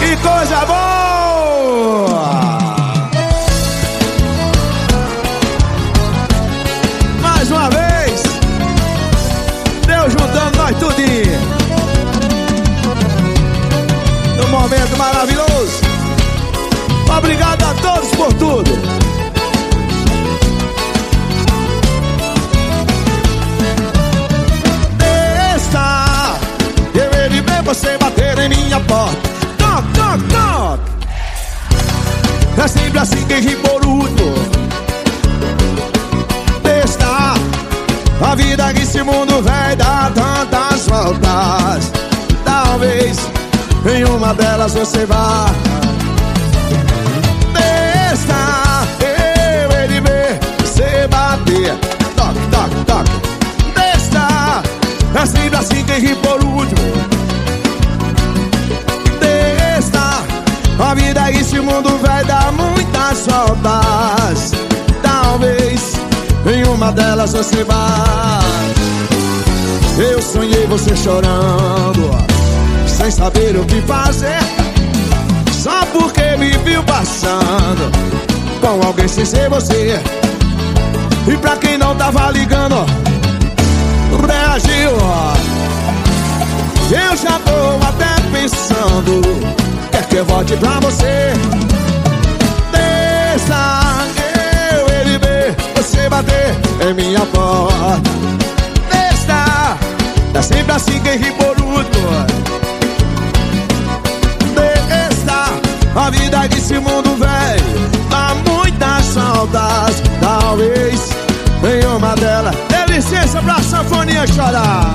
Que coisa boa! Mais uma vez, Deus juntando nós tudinho num momento maravilhoso. Obrigado a todos por tudo. Deixa eu ele ver você bater em minha porta. Toc, toc, toc. É sempre assim quem ri por último. Deixa a vida que esse mundo vai dar tantas voltas. Talvez em uma delas você vá. Deixa eu ele ver você bater. Toc, toc, toc. Deixa é sempre assim quem ri por último. Deixa a vida esse mundo vai dar muitas voltas. Talvez em uma delas você vá. Eu sonhei você chorando, sem saber o que fazer, só porque me viu passando com alguém sem ser você. E pra quem não tava ligando, reagiu. Eu já tô até pensando, quer que eu volte pra você. Deixa eu ele ver você bater em minha porta. Deixa, é sempre assim quem ri por último. Deixa, a vida desse mundo velho dá muitas saudades. Talvez em uma delas dê licença pra sanfoninha chorar.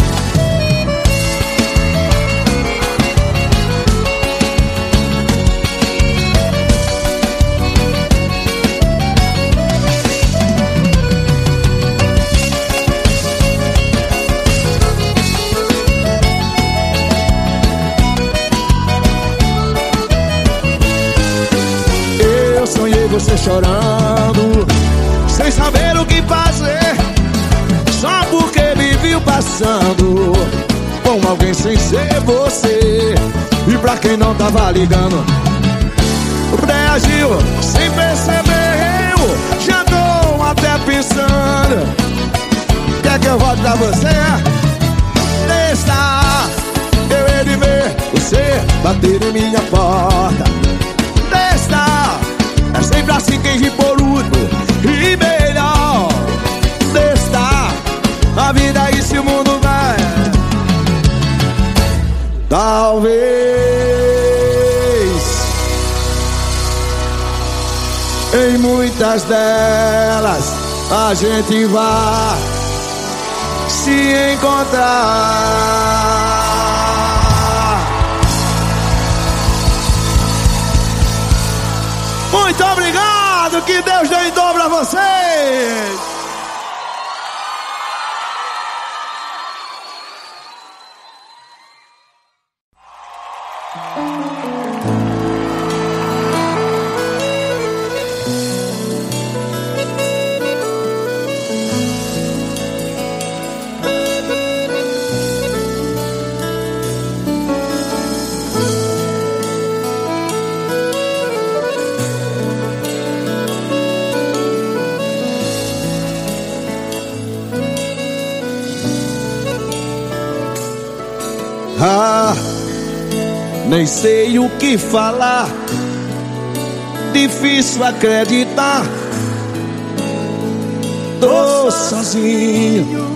Sonhei você chorando, sem saber o que fazer, só porque me viu passando com alguém sem ser você. E pra quem não tava ligando, reagiu sem perceber. Eu já tô até pensando, quer que eu volte pra você? Deixa eu ele ver você bater em minha porta. Deixa, é sempre assim quem ri por último. E melhor, deixa a vida esse mundo vai. Talvez em muitas delas a gente vá se encontrar. Muito obrigado, que Deus dê em dobro a vocês. Nem sei o que falar, difícil acreditar. Tô sozinho.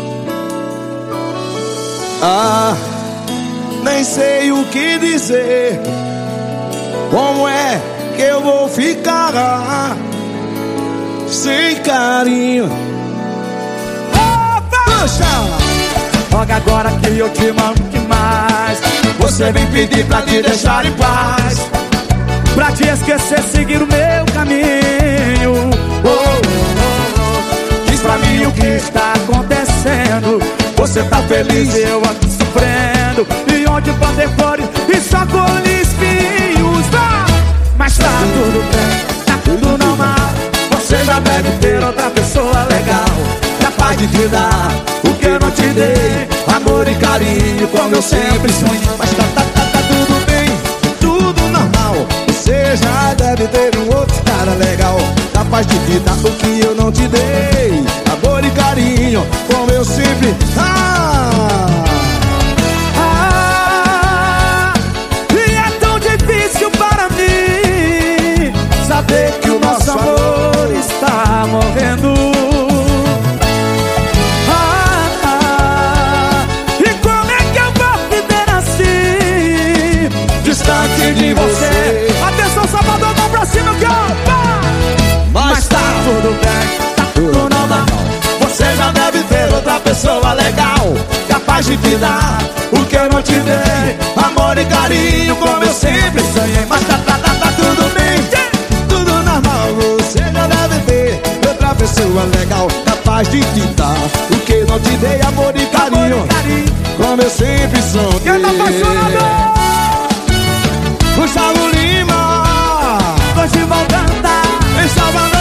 Nem sei o que dizer. Como é que eu vou ficar sem carinho? Logo agora que eu te amo demais, você vem pedir pra te deixar em paz, pra te esquecer, seguir o meu caminho. Diz pra mim o que está acontecendo. Você tá feliz, eu aqui sofrendo. E onde bater flores e só colhe espinhos. Mas tá tudo bem, tá tudo normal. Você já deve ter outra pessoa legal, capaz de te dar o que eu não te dei, amor e carinho como eu sempre sonhei. Mas tá tudo bem, tudo capaz de te dar o que eu não te dei. Amor e carinho, como eu sempre. E é tão difícil para mim saber que o nosso amor está morrendo. E como é que eu vou viver assim, distante de você? Atenção, Salvador, mão pra cima que eu... Mas tá tudo bem, tá tudo normal. Você já deve ter outra pessoa legal, capaz de te dar o que eu não te dei. Amor e carinho, como eu sempre sonhei. Mas tá tudo bem, tudo normal. Você já deve ter outra pessoa legal, capaz de te dar o que eu não te dei. Amor e carinho, como eu sempre sonhei. Quem tá apaixonado? Gustavo Lima, Gustavo canta em Salvador.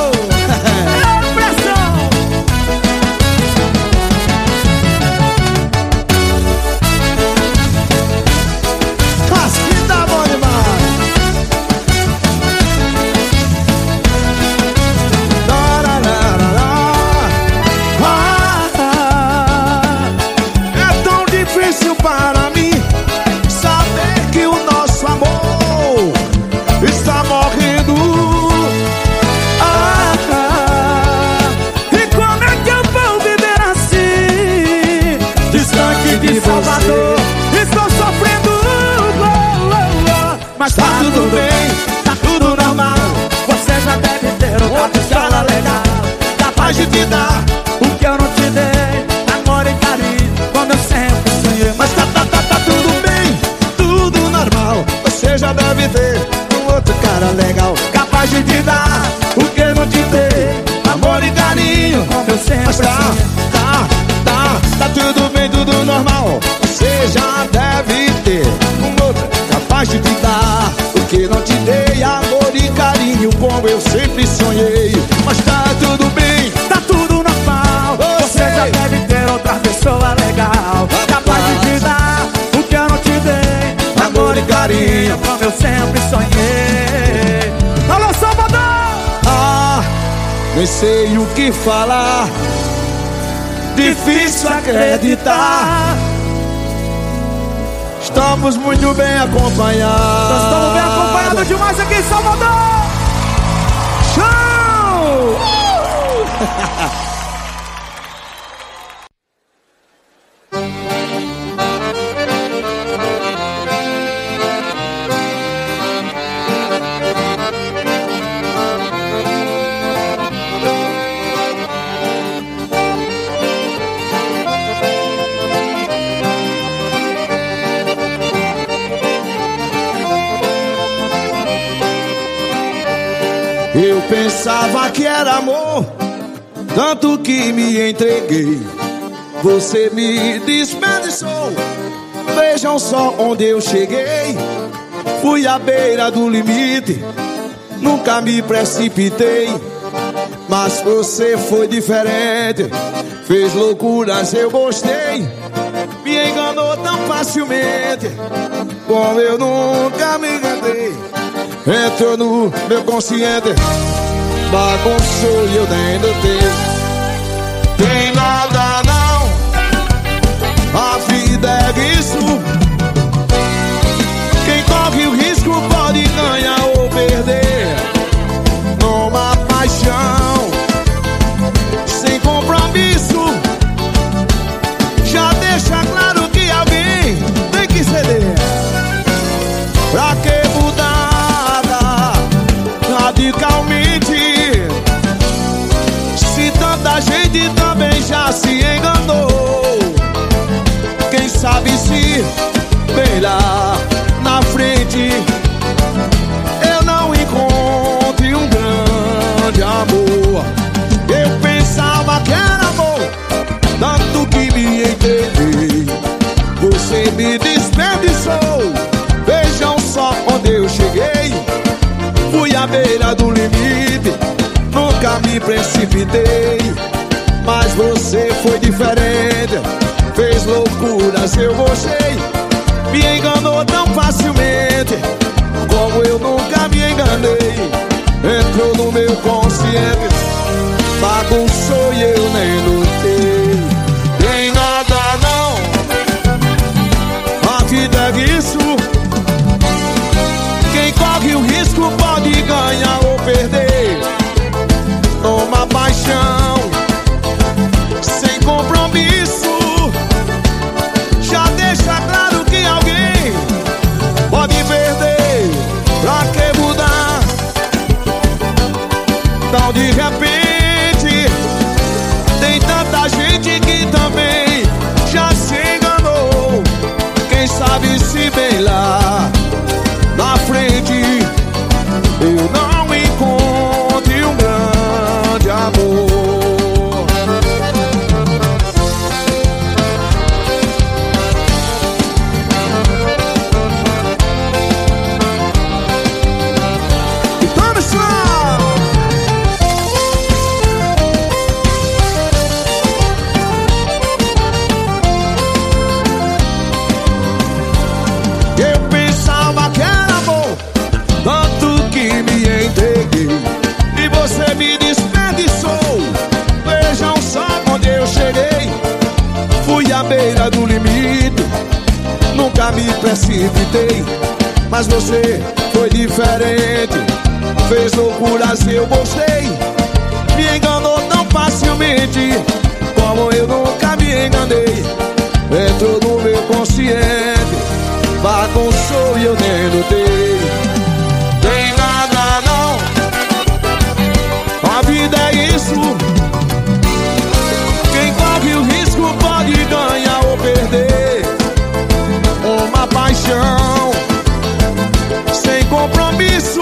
Para mim saber que o nosso amor está morrendo. E como é que eu vou viver assim, distante de Salvador? Estou sofrendo. Mas Tá tudo bem, tá tudo normal. Você já deve ter outra pessoa legal, capaz de te dar o que eu não te dei. Amor e carinho, como eu sempre sonhei. Mas tá tudo bem, tudo normal. Você já deve ter um outro cara legal, capaz de te dar o que eu não te dei. Amor e carinho, como eu sempre mas sonhei. tá tudo bem, tudo normal. Você já deve ter um outro capaz de te dar o que não te dei. Amor e carinho, como eu sempre sonhei. Mas tá tudo bem, tá tudo normal. Você já deve ter outra pessoa legal, capaz de te dar o que eu não te dei. amor e carinho, como eu sempre sonhei. Alô, Salvador! Nem sei o que falar, difícil acreditar. Estamos muito bem acompanhados. Nós estamos bem acompanhados demais aqui em Salvador. Show! Eu pensava que era amor, tanto que me entreguei. Você me desperdiçou. Vejam só onde eu cheguei. Fui à beira do limite, nunca me precipitei. Mas você foi diferente, fez loucuras, eu gostei. Me enganou tão facilmente, como eu nunca me enganei. Entrou no meu consciente, bagunçou e eu nem notei. Tem nada não, a vida é isso. Quem corre o risco pode ganhar ou perder. Numa paixão sem compromisso, já deixa claro que alguém tem que ceder. Pra que mudar radicalmente, se tanta gente também já se enganou? Quem sabe se bem lá na frente eu não encontre um grande amor. Eu pensava que era amor, tanto que me entreguei. Você me desperdiçou. Vejam só onde eu cheguei. Fui à beira do limite, nunca me precipitei. Mas você foi diferente, fez loucuras, eu gostei. Me enganou tão facilmente, como eu nunca me enganei. entrou no meu consciente, bagunçou e eu nem notei. Tem nada não, a vida é isso. Quem corre o risco pode ganhar ou perder. Toma paixão, sem compromisso. Já deixa claro que alguém pode perder. Pra que mudar? Então de repente tem tanta gente que também já se enganou. Quem sabe se bem lá na frente eu não encontre um grande amor. Me desperdiçou. Vejam só onde eu cheguei. Fui à beira do limite, nunca me precipitei. Mas você foi diferente, fez loucuras e eu gostei. Me enganou tão facilmente como eu nunca me enganei. Entrou no meu consciente, bagunçou e eu nem notei. Tem nada não, a vida é isso. Quem corre o risco pode ganhar ou perder. Uma paixão sem compromisso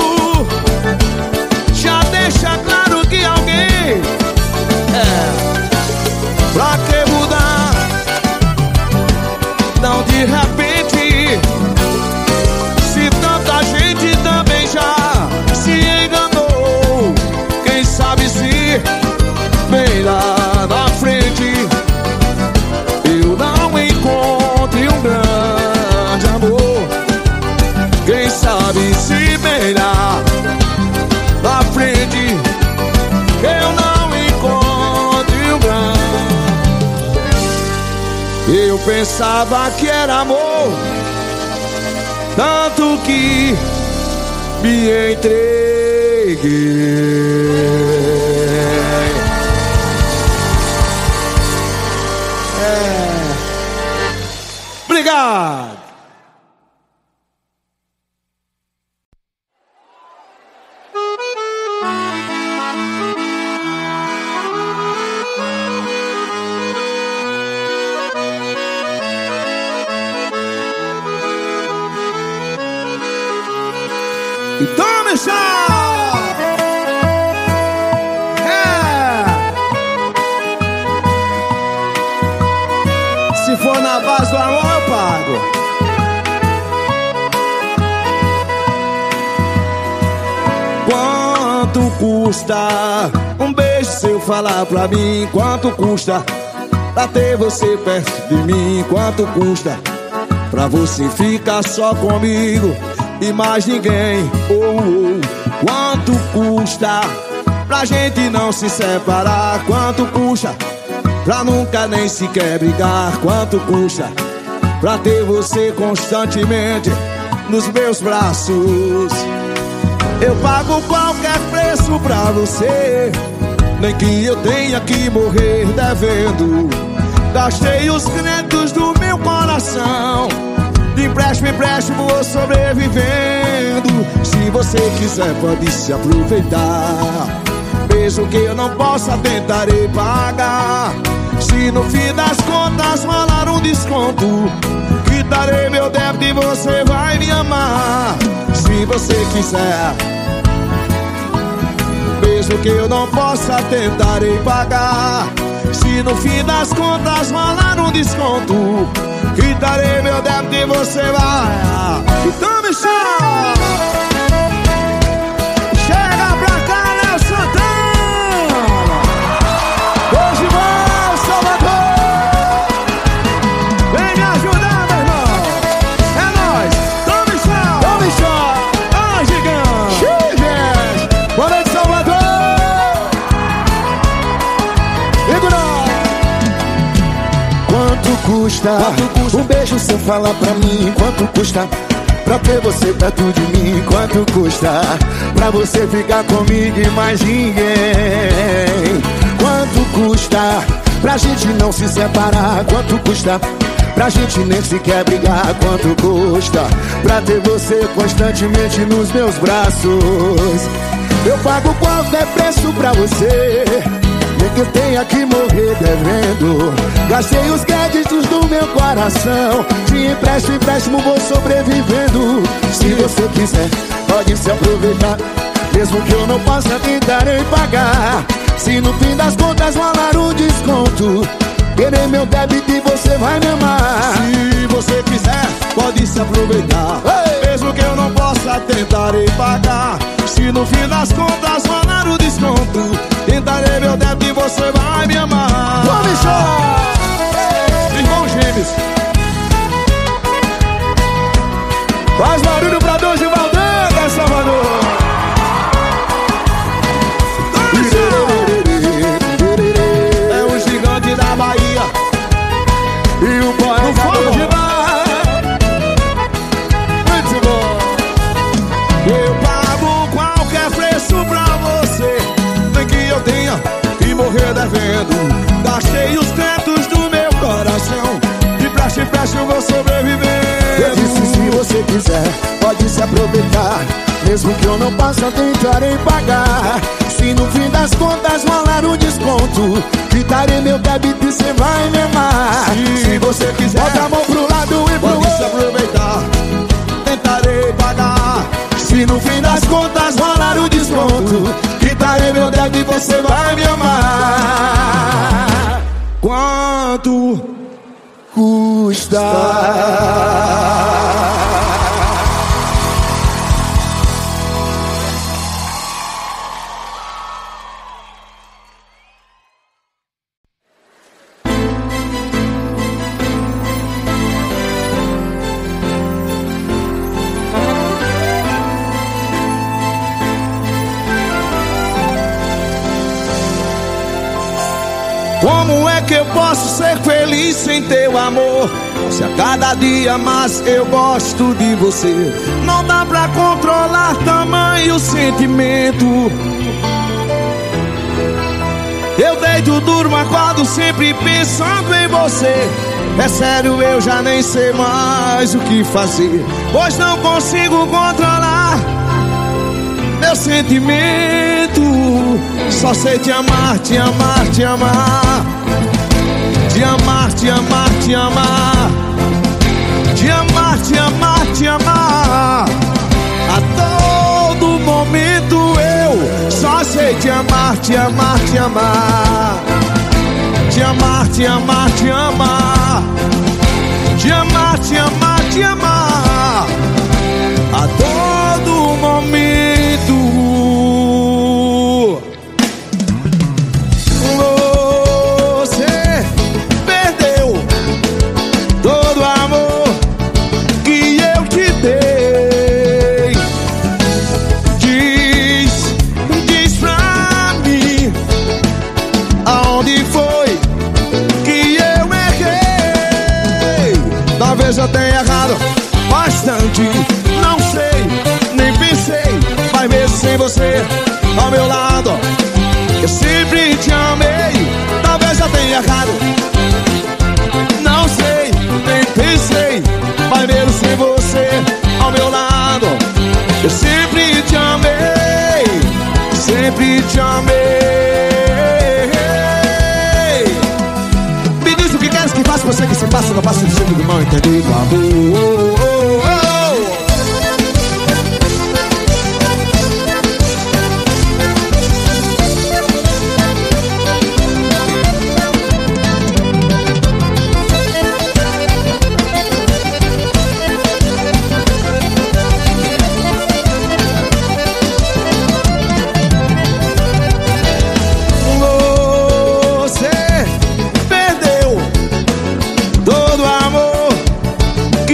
já deixa claro que alguém pra que mudar? Não de repente, se tanta gente também já se enganou. Quem sabe se bem lá na frente eu não encontre um grande amor. Quem sabe se bem lá na frente eu não encontre um grande. Eu pensava que era amor, tanto que me entreguei. Obrigado. Então, Michel! Se for na base do amor, eu pago. Quanto custa um beijo seu falar pra mim? Quanto custa pra ter você perto de mim? Quanto custa pra você ficar só comigo e mais ninguém? Quanto custa pra gente não se separar? Quanto custa pra nunca nem sequer brigar? Quanto custa pra ter você constantemente nos meus braços? Eu pago qualquer preço pra você, nem que eu tenha que morrer devendo. Gastei os créditos do meu coração, de empréstimo em empréstimo vou sobrevivendo. Se você quiser pode se aproveitar, mesmo que eu não possa tentarei pagar. Se no fim das contas rolar um desconto, quitarei meu débito e você vai me amar. Se você quiser, mesmo que eu não possa tentarei pagar. Se no fim das contas rolar um desconto, quitarei meu débito e você vai. Então me chama. Chega pra cá, Léo Santana. Hoje vai, Salvador. Vem me ajudar, meu irmão. É nóis. Então me chama. Então me chama. Ai, gigante. Boa noite. custa? Um beijo sem falar pra mim, quanto custa? Pra ter você perto de mim, quanto custa? Pra você ficar comigo e mais ninguém. Quanto custa? Pra gente não se separar, quanto custa? Pra gente nem sequer brigar, quanto custa? Pra ter você constantemente nos meus braços. Eu pago qualquer preço pra você, nem que eu tenha que morrer devendo. Gastei os créditos do meu coração, de empréstimo vou sobrevivendo. Se você quiser, pode se aproveitar, mesmo que eu não possa, tentarei pagar. Se no fim das contas rolar um desconto, terei meu débito e você vai me amar. Se você quiser, pode se aproveitar, mesmo que eu não possa, tentarei pagar. Se no fim das contas rolar o desconto, tentarei meu débito e você vai me amar. Vamos chorar! Irmãos gêmeos, faz barulho pra Deus de Valdanga, Salvador. É o gigante da Bahia e o boy no fogo de bar. Muito bom. Eu pago qualquer preço pra você, nem que eu tenha que morrer devendo. Gastei os cantos do meu coração, de praxe eu vou sobreviver. Eu disse, se você quiser, pode se aproveitar, mesmo que eu não possa, tentarei pagar. Se no fim das contas rolar um desconto, quitarei meu débito e cê vai me amar. Se você quiser, bota a mão pro lado e pro outro, pode se aproveitar, tentarei pagar. se no fim das contas rolar um desconto, quitarei meu débito e você vai me amar. Quanto custa? Como é que eu posso ser feliz sem teu amor? Se a cada dia mais eu gosto de você. Não dá pra controlar tamanho sentimento. Eu deito, durmo, acordo sempre pensando em você. É sério, eu já nem sei mais o que fazer, pois não consigo controlar meu sentimento. Só sei te amar, te amar, te amar. Te amar, te amar, te amar. Te amar, te amar, te amar. A todo momento eu só sei te amar, te amar, te amar. Te amar, te amar, te amar. Te amar, te amar, te amar. A todo momento. Você perdeu todo o amor que eu te dei. Diz pra mim, aonde foi que eu errei? Talvez eu tenha errado bastante, não sei, nem pensei, mas mesmo sem você ao meu lado, eu sempre te amei. Talvez eu tenha errado, não sei, nem pensei, mas mesmo sem você ao meu lado, eu sempre te amei, sempre te amei. Me diz o que queres que faça, você que se passa, não passa do jeito do mal entendido, amor. Você perdeu todo o amor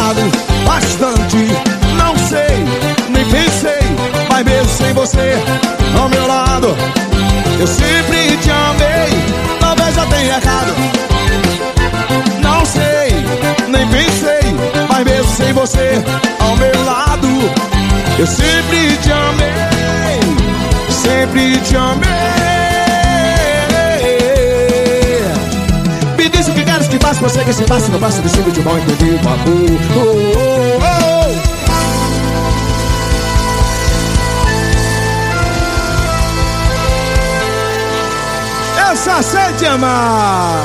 lado bastante. Não sei, nem pensei, mas mesmo sem você ao meu lado, eu sempre te amei. Talvez eu tenha errado, não sei, nem pensei, mas mesmo sem você ao meu lado, eu sempre te amei, sempre te amei. Me diz o que queres que faça, você que se passa, não passa de cima de mal entendido, amor. Eu só sei te amar.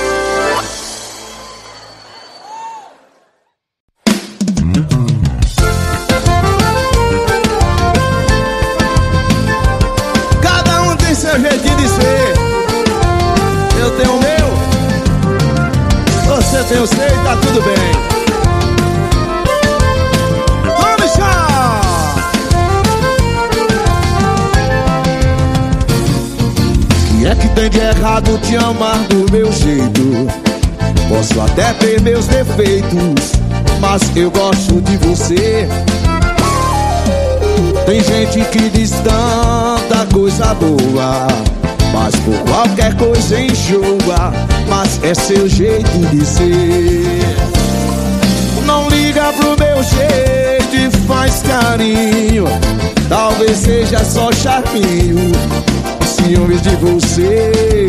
Cada um tem seu jeitinho de ser. Eu tenho o meu, você tem o seu e tá tudo bem. Vamos já! O que é que tem de errado te amar do meu jeito? Posso até ter meus defeitos, mas eu gosto de você. Tem gente que diz tanta coisa boa, mas por qualquer coisa enjoa. Mas é seu jeito de ser. Não liga pro meu jeito e faz carinho. Talvez seja só charminho, ciúmes de você.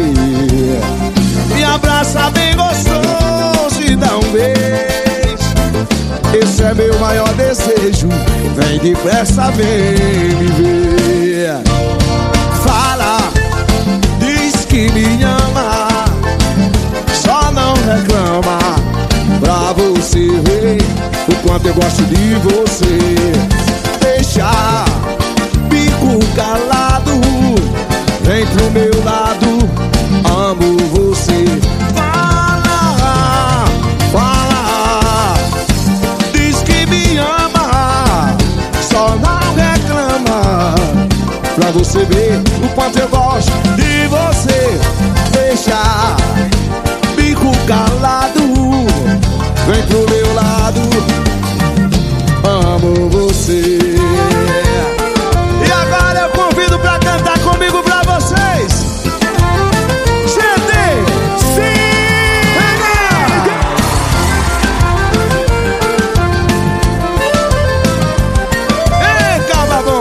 Me abraça bem gostoso e dá um beijo. Esse é meu maior desejo. Vem depressa, vem me ver. Fala, diz que me ama, só não reclama, pra você ver o quanto eu gosto de você. Deixa bico calado, vem pro meu lado, amo você. Fala, fala, diz que me ama, só não reclama, pra você ver o quanto eu gosto de você. Deixa bico calado, vem pro meu lado, amo você. E agora eu convido pra cantar comigo pra vocês. GD, sim! Ei, calma, bom!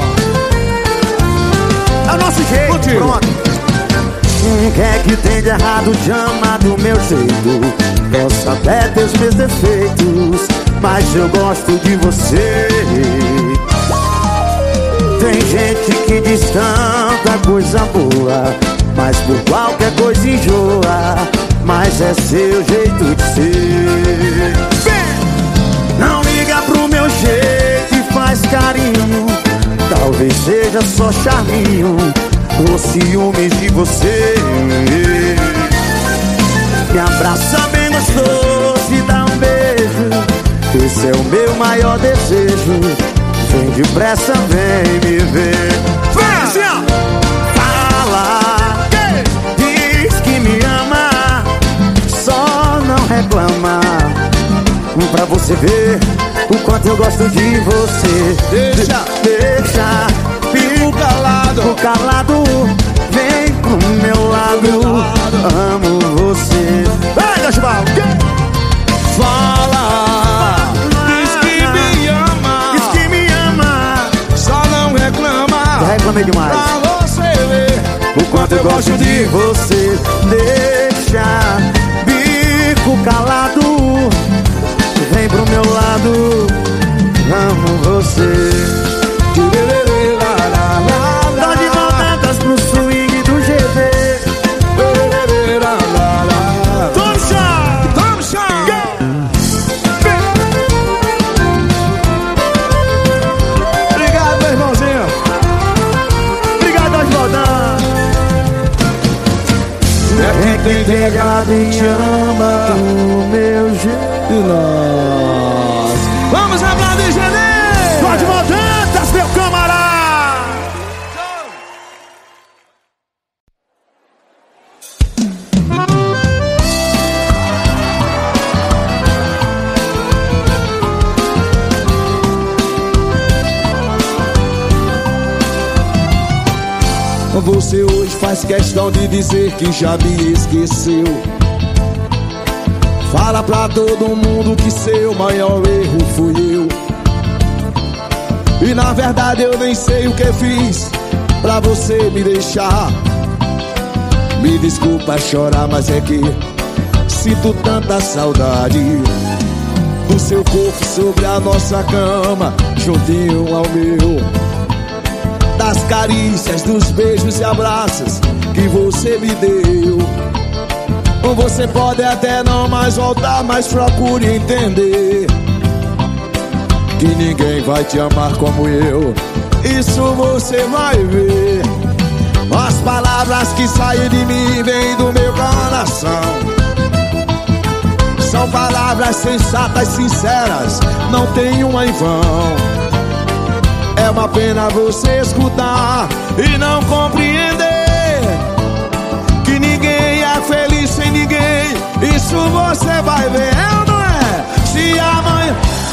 É o nosso jeito. Contigo. Pronto. O que é que tem de errado te amar do meu jeito? Posso até ter os meus defeitos, mas eu gosto de você. Tem gente que diz tanta coisa boa, mas por qualquer coisa enjoa. Mas é seu jeito de ser. Não liga pro meu jeito e faz carinho. Talvez seja só charminho ou ciúmes de você. Me abraça bem gostoso e dá um beijo. Esse é o meu maior desejo. Vem depressa, vem me ver. Fala, diz que me ama, só não reclama, pra você ver o quanto eu gosto de você. Deixa Fico calado, calado, vem pro meu lado, amo você. Vai, Gaspar! fala, diz que me ama, só não reclama, Já reclamei demais. pra você ver O quanto eu gosto de você. Deixa bico calado, vem pro meu lado, amo você. Dá de voltadas pro swing do GD. Tome chão! Tome chão! Obrigado, meu irmãozinho. Obrigado, Oswaldão. É quem tem errado e te ama O meu jeito. de nós. Vamos aplaudir, GD! Pode voltar, meu camarada. Você hoje faz questão de dizer que já me esqueceu. Fala pra todo mundo que seu maior erro fui eu. E na verdade eu nem sei o que fiz pra você me deixar. Me desculpa chorar, mas é que sinto tanta saudade do seu corpo sobre a nossa cama, juntinho ao meu, das carícias, dos beijos e abraços que você me deu. Você pode até não mais voltar, mas procure entender que ninguém vai te amar como eu. Isso você vai ver. As palavras que saem de mim vêm do meu coração. São palavras sensatas, sinceras, não tem uma em vão. É uma pena você escutar e não compreender que ninguém é feliz sem ninguém. Isso você vai ver, é ou não é? Se amanhã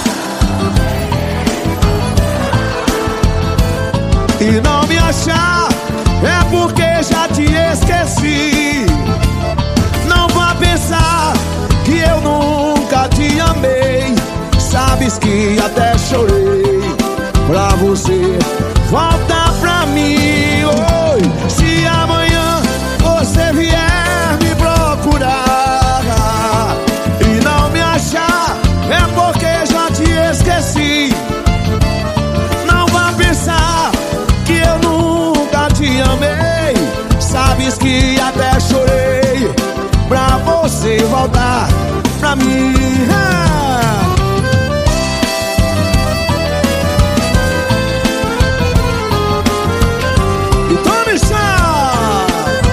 e não me achar, é porque já te esqueci. Não vá pensar que eu nunca te amei. Sabes que até chorei pra você voltar pra mim. Oi, se amanhã você vier me procurar e não me achar, é porque já te esqueci. Não vá pensar que eu nunca te amei. Sabes que até chorei pra você voltar pra mim. E tome chá.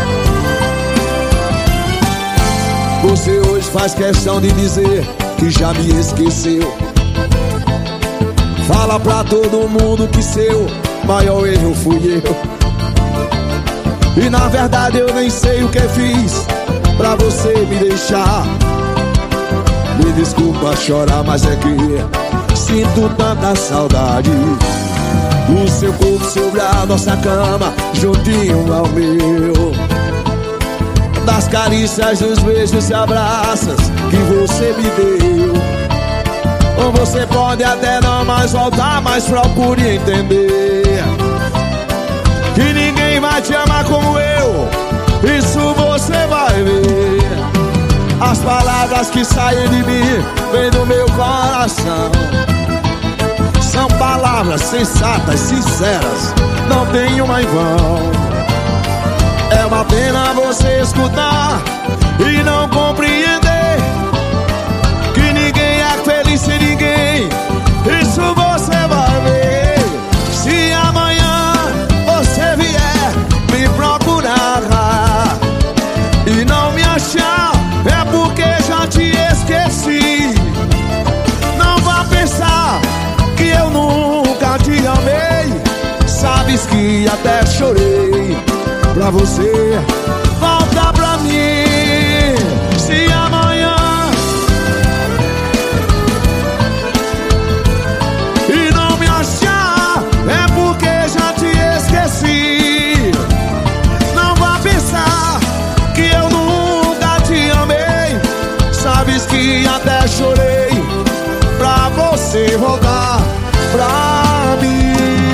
Você hoje faz questão de dizer que já me esqueceu. Fala pra todo mundo que seu maior erro fui eu. E na verdade eu nem sei o que fiz pra você me deixar. Me desculpa chorar, mas é que sinto tanta saudade do seu corpo sobre a nossa cama, juntinho ao meu, das carícias, dos beijos e abraços que você me deu. Você pode até não mais voltar, mas procure entender que ninguém vai te amar como eu. Isso você vai ver. As palavras que saem de mim vêm do meu coração. São palavras sensatas, sinceras, não tem uma em vão. É uma pena você escutar e não compreender que ninguém é feliz sem ninguém. Isso você vai ver. Se amanhã você vier me procurar e não me achar, é porque já te esqueci. Não vá pensar que eu nunca te amei. Sabes que até chorei pra você voltar pra mim. Se amanhã e não me achar, é porque já te esqueci. Não vá pensar que eu nunca te amei. Sabes que até chorei pra você voltar pra mim.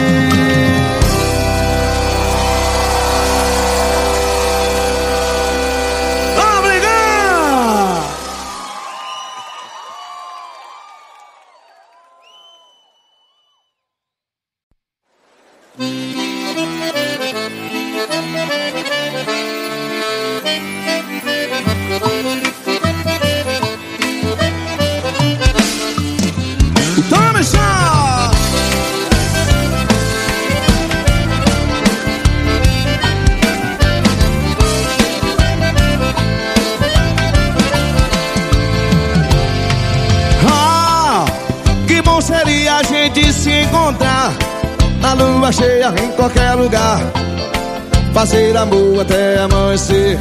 Toma já! Que bom seria a gente se encontrar na lua cheia em qualquer lugar, fazer amor até amanhecer.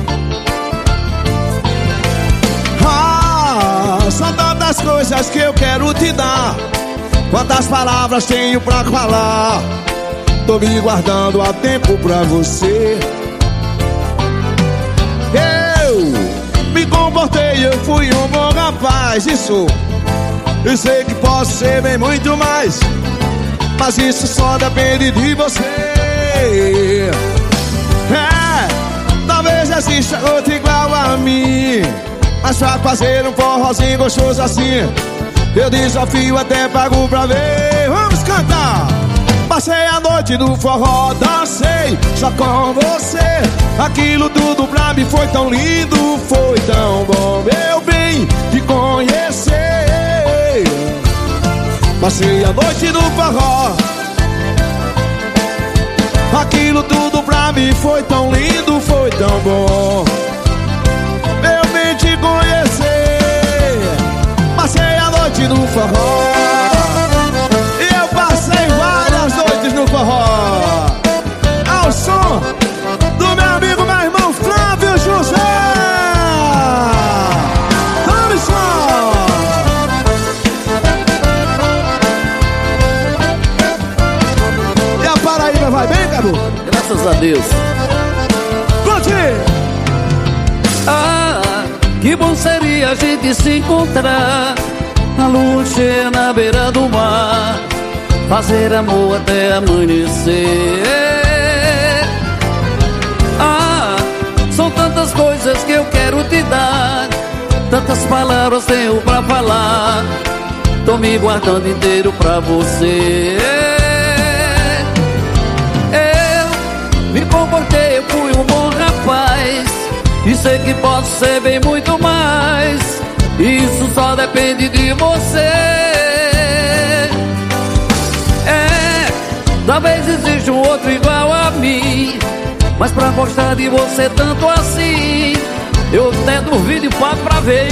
São tantas coisas que eu quero te dar, quantas palavras tenho pra falar. tô me guardando há tempo pra você. Eu me comportei, eu fui um bom rapaz, isso. Eu sei que posso ser bem muito mais, mas isso só depende de você. Talvez exista outro igual a mim, mas pra fazer um forrozinho gostoso assim, eu desafio, até pago pra ver. Vamos cantar! Passei a noite no forró, dancei só com você. Aquilo tudo pra mim foi tão lindo, foi tão bom, meu bem, te conhecer. Passei a noite no forró, aquilo tudo pra mim foi tão lindo, foi tão bom, meu bem, te conhecer. Passei a noite no forró, e eu passei várias noites no forró, ao som do meu amigo, meu irmão Flávio José. Vamos só! E a Paraíba vai bem, Cadu? Graças a Deus. Ah, que bom seria a gente se encontrar na lua cheia na beira do mar, fazer amor até amanhecer. Ah, são tantas coisas que eu quero te dar, tantas palavras tenho pra falar, tô me guardando inteiro pra você. Eu me comportei, eu fui um bom rapaz, e sei que posso ser bem muito mais, isso só depende de você. Talvez exista um outro igual a mim, mas pra gostar de você tanto assim, eu até duvido e pago pra ver.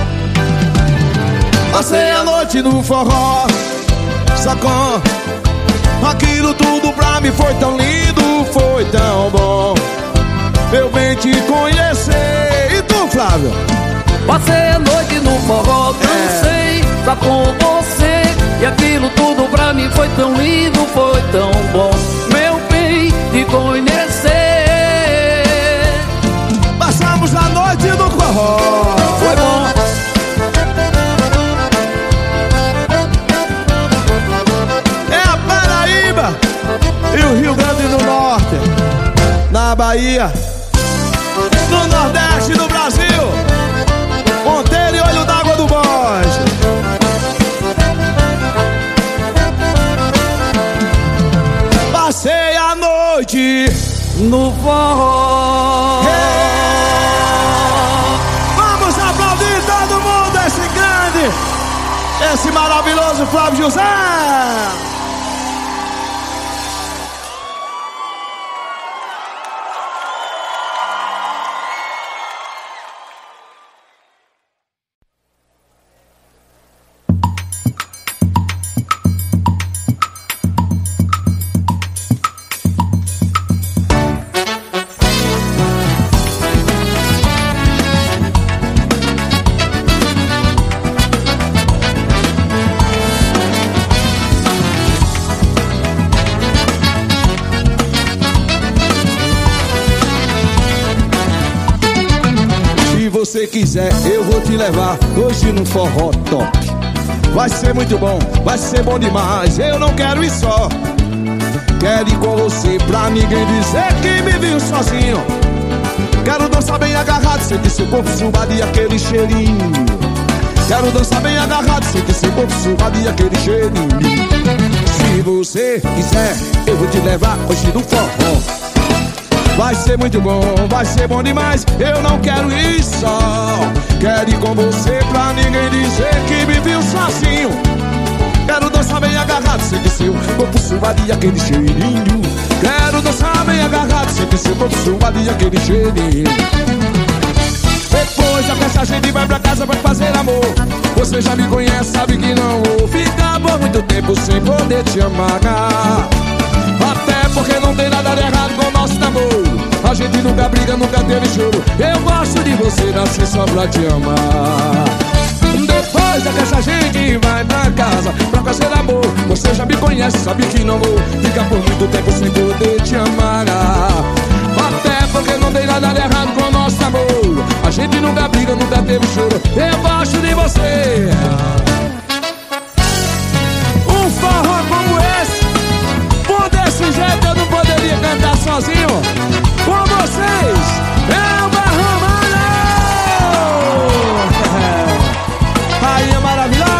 Passei a noite no forró, só com aquilo tudo pra mim foi tão lindo, foi tão bom, meu bem, te conhecer. E tu, Flávio? Passei a noite no forró, dancei só com você, e aquilo tudo pra mim foi tão lindo, foi tão bom, meu bem, te conhecer. Passamos a noite no forró, foi bom. É a Paraíba e o Rio Grande do Norte, na Bahia, no Nordeste do Brasil, Monteiro e Olho d'Água do Bosque. Passei a noite no forró. Vamos aplaudir todo mundo, esse grande, esse maravilhoso Flávio José. Se você quiser, eu vou te levar hoje no forró top. Vai ser muito bom, vai ser bom demais. Eu não quero ir só, quero ir com você pra ninguém dizer que me viu sozinho. Quero dançar bem agarrado, sentir seu corpo suado e aquele cheirinho. Quero dançar bem agarrado, sentir seu corpo suado e aquele cheirinho. Se você quiser, eu vou te levar hoje no forró. Vai ser muito bom, vai ser bom demais. Eu não quero ir só, quero ir com você pra ninguém dizer que me viu sozinho. Quero dançar bem agarrado, sentir seu corpo suado e aquele cheirinho. Quero dançar bem agarrado, sentir seu corpo suado e aquele cheirinho. Depois da festa a gente vai pra casa pra fazer amor. Você já me conhece, sabe que não vou ficar por muito tempo sem poder te amar. Até porque não tem nada de errado com o nosso namoro. A gente nunca briga, nunca teve choro. Eu gosto de você, nasci só pra te amar. Depois da festa a gente vai pra casa pra fazer amor. Você já me conhece, sabe que não vou ficar por muito tempo sem poder te amar. Até porque não tem nada de errado com o nosso amor. A gente nunca briga, nunca teve choro. Eu gosto de você. Um forró como esse, por desse jeito eu não poderia cantar sozinho. Com vocês, é o Barrão Mano. Rainha maravilhosa.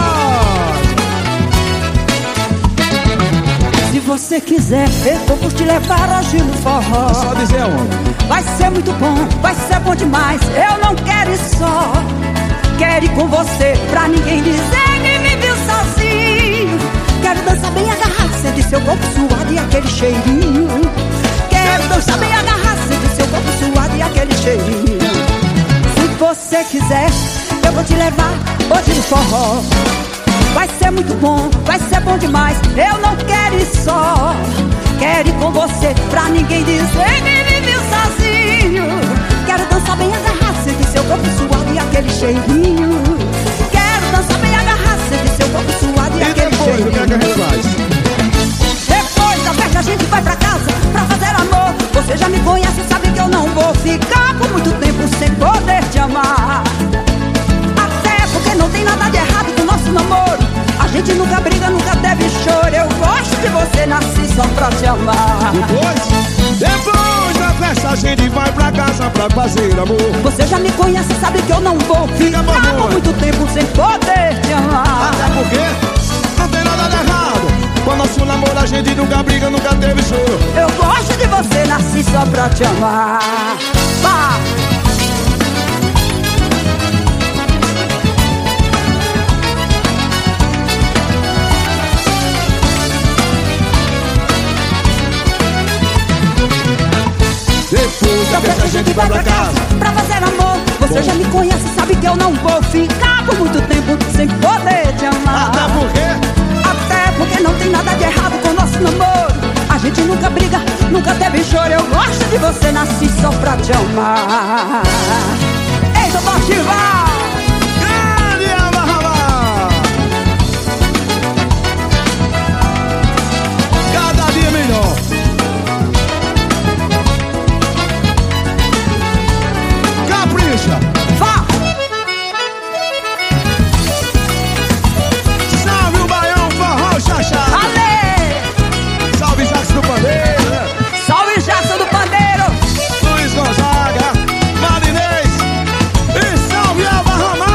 Se você quiser, eu vou te levar hoje no forró. É só dizer, amor. Vai ser muito bom, vai ser bom demais. Eu não quero ir só, quero ir com você, pra ninguém dizer que me viu sozinho. Quero dançar bem agarrado, sentir seu corpo suado e aquele cheirinho. Quero dançar bem agarrado, sentir seu corpo suado e aquele cheirinho. Se você quiser, eu vou te levar hoje no forró. Vai ser muito bom, vai ser bom demais. Eu não quero ir só, quero ir com você, pra ninguém dizer que me viu sozinho. Quero dançar bem agarrado, sentir seu corpo suado e aquele cheirinho. Quero dançar bem agarrado, sentir seu corpo suado e aquele cheirinho. O que é que a gente faz? Depois da festa a gente vai pra casa pra fazer amor. Você já me conhece, sabe que eu não vou ficar por muito tempo sem poder te amar. Até porque não tem nada de errado com o nosso namoro. A gente nunca briga, nunca teve choro. Eu gosto de você, nasci só pra te amar. Depois da festa a gente vai pra casa pra fazer amor. Você já me conhece, sabe que eu não vou ficar por muito tempo sem poder te amar. Até porque não tem nada de errado com o nosso namoro. A gente nunca briga, nunca teve choro. Eu gosto de você, nasci só pra te amar. Vá! Depois da festa a gente vai pra casa pra fazer amor. Você já me conhece, sabe que eu não vou ficar por muito tempo sem poder te amar. Até porque? Até porque não tem nada de errado com o nosso namoro. A gente nunca briga, nunca teve choro. Eu gosto de você, nasci só pra te amar. Ei, doutor Chival! Grande Abarrabá! Cada dia melhor. Capricha! Vá! Salve o Baião, forró, xaxá! Ale! Salve Jackson do Pandeiro! Salve Jackson do Pandeiro! Luiz Gonzaga, Marinês e salve a Barramar!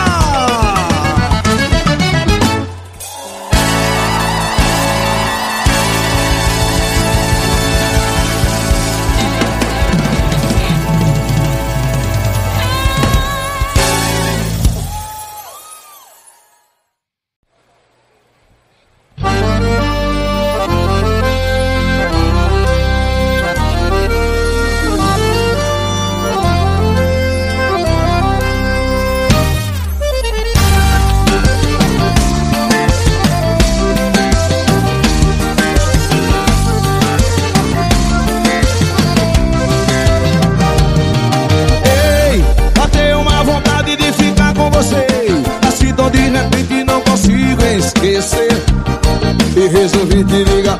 E resolvi te ligar.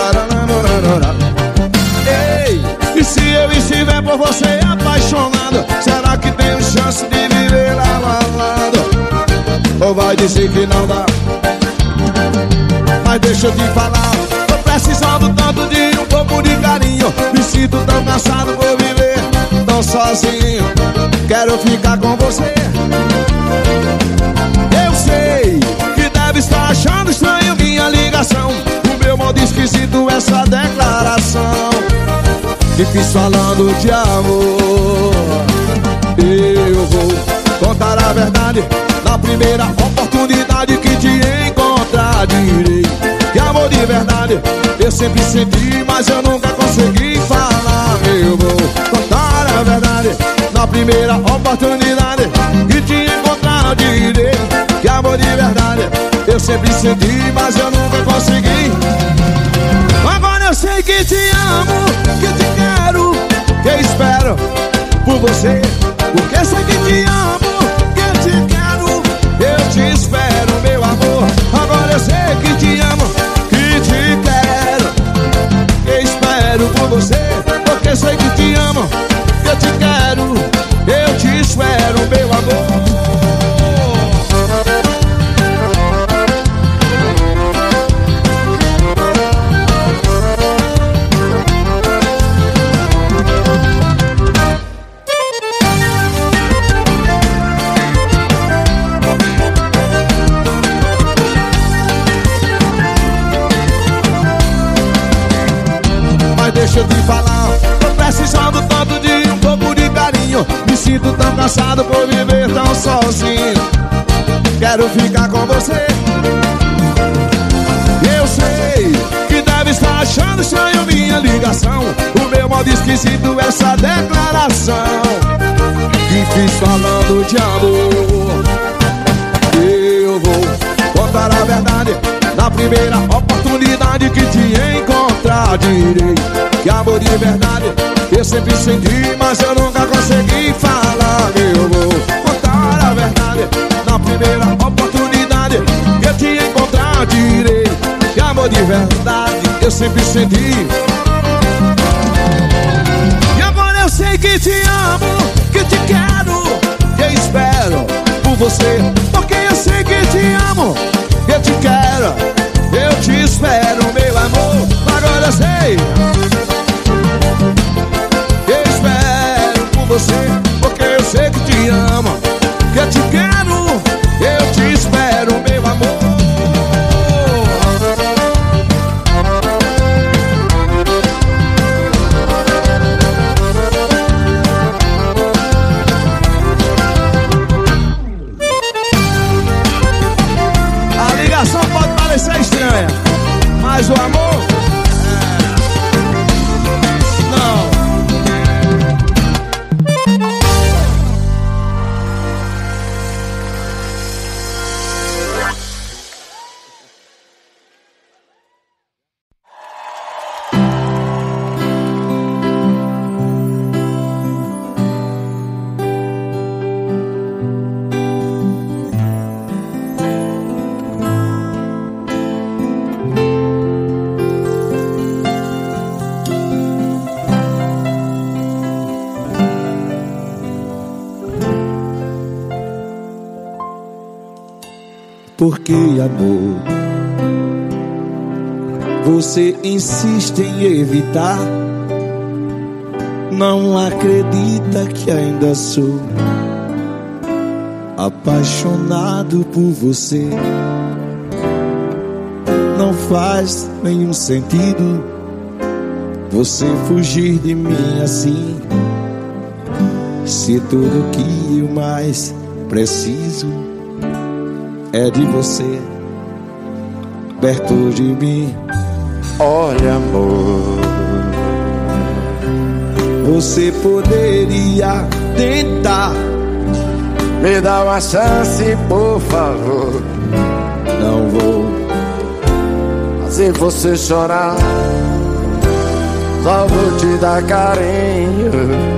Ei, e se eu estiver por você apaixonado, será que tenho chance de viver lado a lado? Ou vai dizer que não dá? Mas deixa eu te falar, tô precisando tanto de um pouco de carinho. Me sinto tão cansado por viver tão sozinho. Quero ficar com você. Eu sei que deve estar achando estranho minha ligação. O meu modo esquisito, essa declaração. Difícil falando de amor. Eu vou contar a verdade na primeira oportunidade que te encontrar. Direi que amor de verdade eu sempre senti, mas eu nunca consegui falar. Eu vou contar a verdade na primeira oportunidade que te encontrar. Direi que amor de verdade eu sempre senti, mas eu nunca consegui. Agora eu sei que te amo, que te quero, que espero por você. Porque sei que te amo, que te quero, eu te espero, meu amor. Agora eu sei que te amo, deixa eu te falar, tô precisando tanto de um pouco de carinho. Me sinto tão cansado por viver tão sozinho. Quero ficar com você. Eu sei que deve estar achando estranho minha ligação. O meu modo esquisito, essa declaração que fiz falando de amor. Eu vou contar a verdade na primeira oportunidade que te encontrar. Direi que amor de verdade eu sempre senti, mas eu nunca consegui falar. Eu vou contar a verdade na primeira oportunidade que eu te encontrar. Direi que amor de verdade eu sempre senti. E agora eu sei que te amo, que te quero, que espero por você. Porque eu sei que te amo, que te quero, eu te espero, meu amor. Agora eu sei, eu espero por você. Porque eu sei que te amo, que te quero, eu te espero, meu amor. Pode parecer estranha, mas o amor não. Porque, amor, você insiste em evitar? Não acredita que ainda sou apaixonado por você? Não faz nenhum sentido você fugir de mim assim, se tudo que eu mais preciso é de você, perto de mim. Olha, amor, você poderia tentar me dá uma chance, por favor. Não vou fazer você chorar, só vou te dar carinho.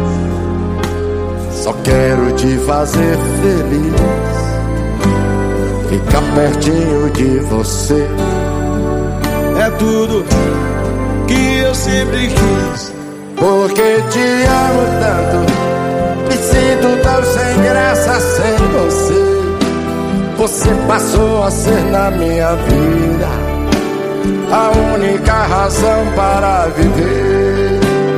Só quero te fazer feliz, ficar pertinho de você. É tudo que eu sempre quis. Porque te amo tanto, me sinto tão sem graça sem você. Você passou a ser na minha vida a única razão para viver.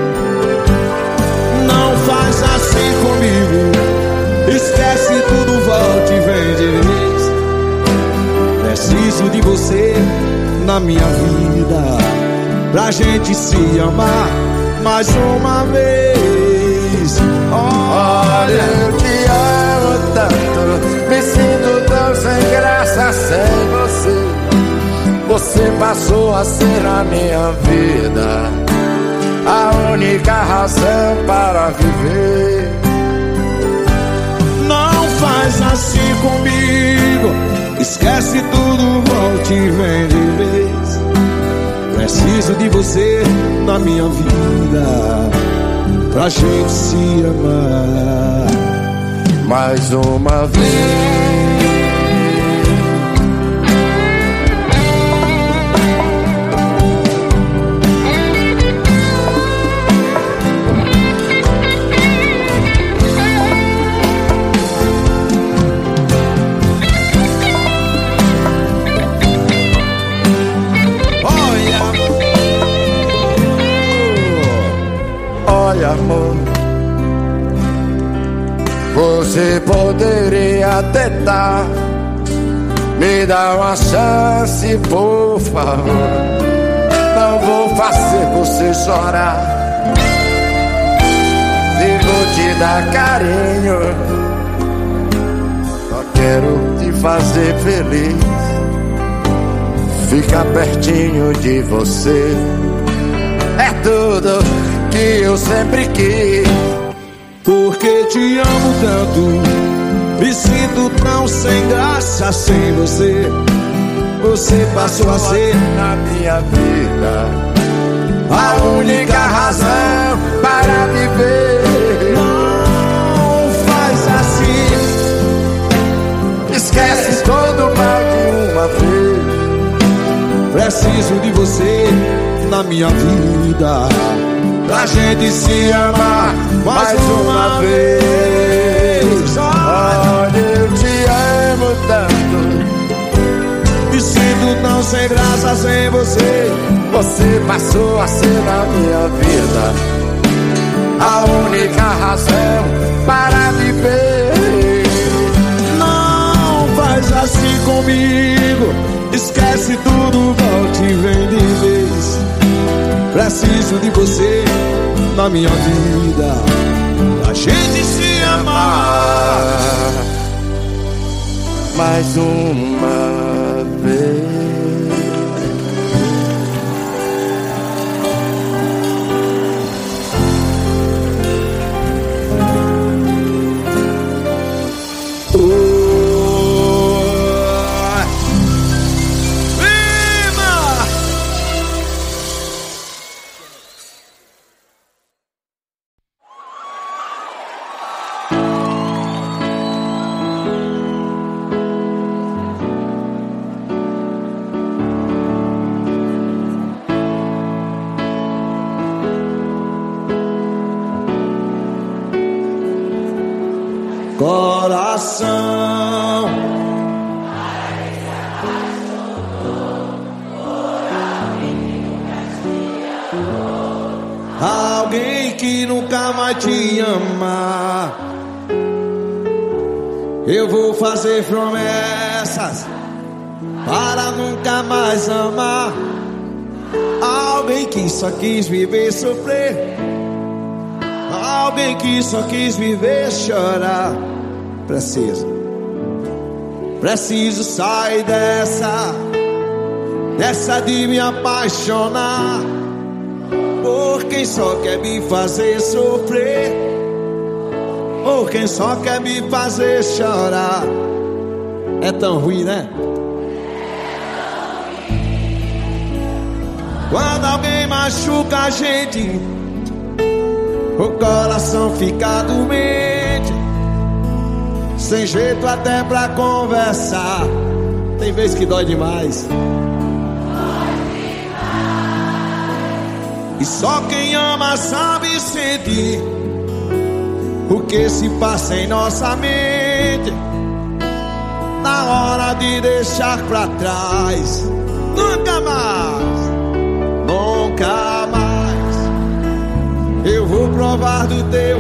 Não faz assim comigo, esquece tudo, volte e vem de vez. Preciso de você na minha vida, pra gente se amar mais uma vez. Olha, eu te amo tanto, me sinto tão sem graça sem você. Você passou a ser a minha vida, a única razão para viver. Não faz assim comigo, esquece tudo, volte e vem de vez. Preciso de você na minha vida, pra gente se amar mais uma vez. Olha, amor, você poderia tentar me dar uma chance, por favor. Não não vou fazer você chorar. E vou te dar carinho. Só quero te fazer feliz. Ficar pertinho de você é tudo que eu sempre quis. Porque te amo tanto, me sinto tão sem graça sem você. Você passou a ser na minha vida a única razão para viver. Não faz assim, esquece todo o mal de uma vez. preciso de você na minha vida, Pra gente se amar mais uma vez. Olha, eu te amo tanto, me sinto tão sem graça sem você. você passou a ser na minha vida a única razão para viver. Não faz assim comigo, esquece tudo, volte e vem de vez. Preciso de você na minha vida, pra gente se amar mais uma vez. coração. Alguém que nunca mais te ama. Eu vou fazer promessas para nunca mais amar. Alguém que só quis viver sofrer. Alguém que só quis viver chorar. Preciso sair dessa de me apaixonar por quem só quer me fazer sofrer, por quem só quer me fazer chorar. É tão ruim, né? Quando alguém machuca a gente, o coração fica doente, sem jeito até pra conversar. Tem vezes que dói demais. E só quem ama sabe sentir o que se passa em nossa mente na hora de deixar pra trás. Nunca mais, nunca mais eu vou provar do teu.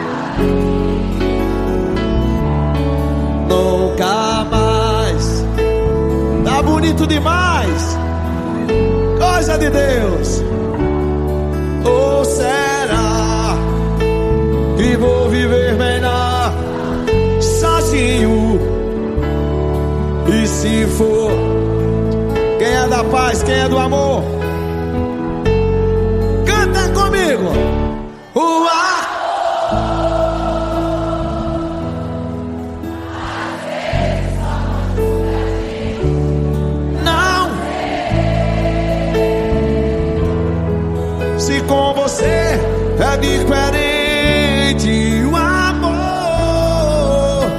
Nunca mais. Tá bonito demais, coisa de Deus. Ou será que vou viver melhor sozinho? E se for, quem é da paz, quem é do amor, canta comigo. O ar. Não. Se com você é diferente o amor,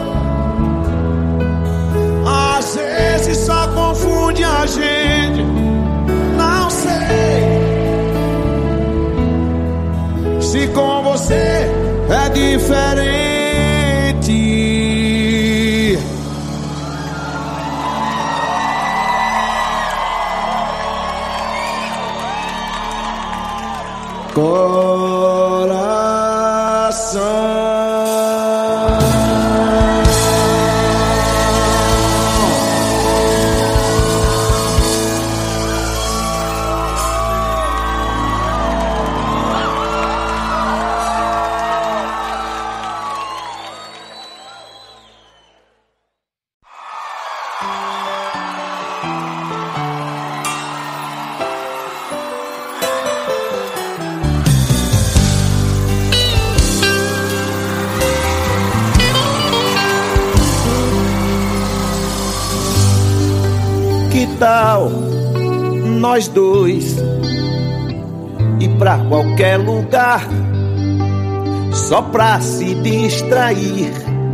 às vezes só confunde a gente. Não sei se com você é diferente. Coração. tal nós dois ir pra qualquer lugar só pra se distrair,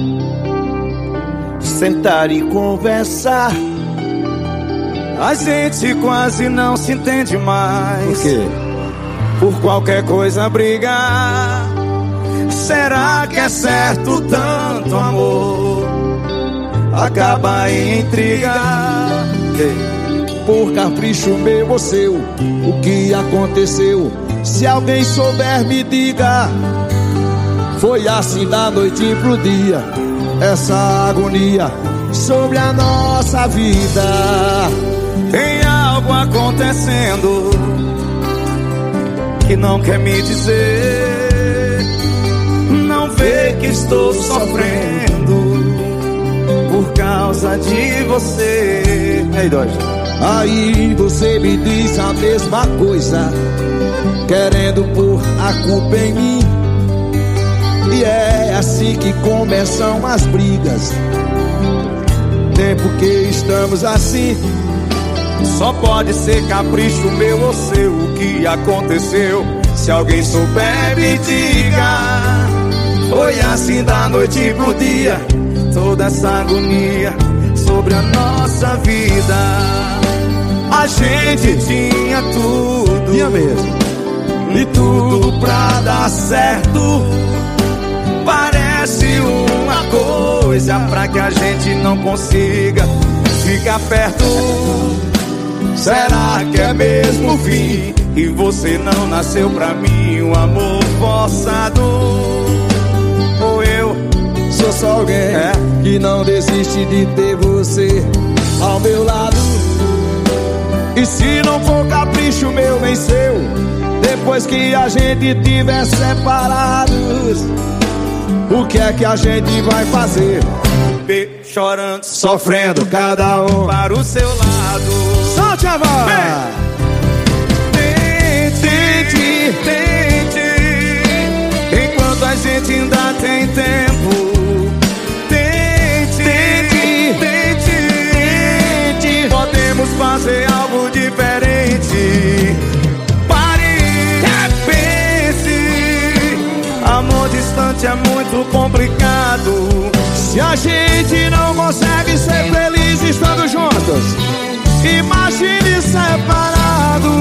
sentar e conversar? A gente quase não se entende mais. Por quê? Por qualquer coisa brigar. Será que é certo tanto amor acaba em intriga? Por capricho meu ou seu, o que aconteceu? Se alguém souber me diga. Foi assim da noite pro dia, essa agonia sobre a nossa vida. Tem algo acontecendo que não quer me dizer. Não vê que estou sofrendo por causa de você. Ei, dois. Aí você me diz a mesma coisa, querendo pôr a culpa em mim. E é assim que começam as brigas. Tempo que estamos assim. Só pode ser capricho meu ou seu. O que aconteceu? Se alguém souber me diga. Foi assim da noite pro dia, toda essa agonia sobre a nossa vida. A gente tinha tudo, Tinha mesmo. e tudo pra dar certo. Parece uma coisa pra que a gente não consiga ficar perto. Será que é mesmo o fim? E você não nasceu pra mim, um amor forçado. Ou eu Sou só alguém que não desiste de ter você ao meu lado. E se não for capricho meu nem seu, depois que a gente tiver separados, o que é que a gente vai fazer? chorando, sofrendo cada um para o seu lado. Solte a voz! Tente, tente, enquanto a gente ainda tem tempo. Tente, tente, podemos fazer algo diferente. Pare, repense. Amor distante é muito complicado. Se a gente não consegue ser feliz estando juntos, imagine separado.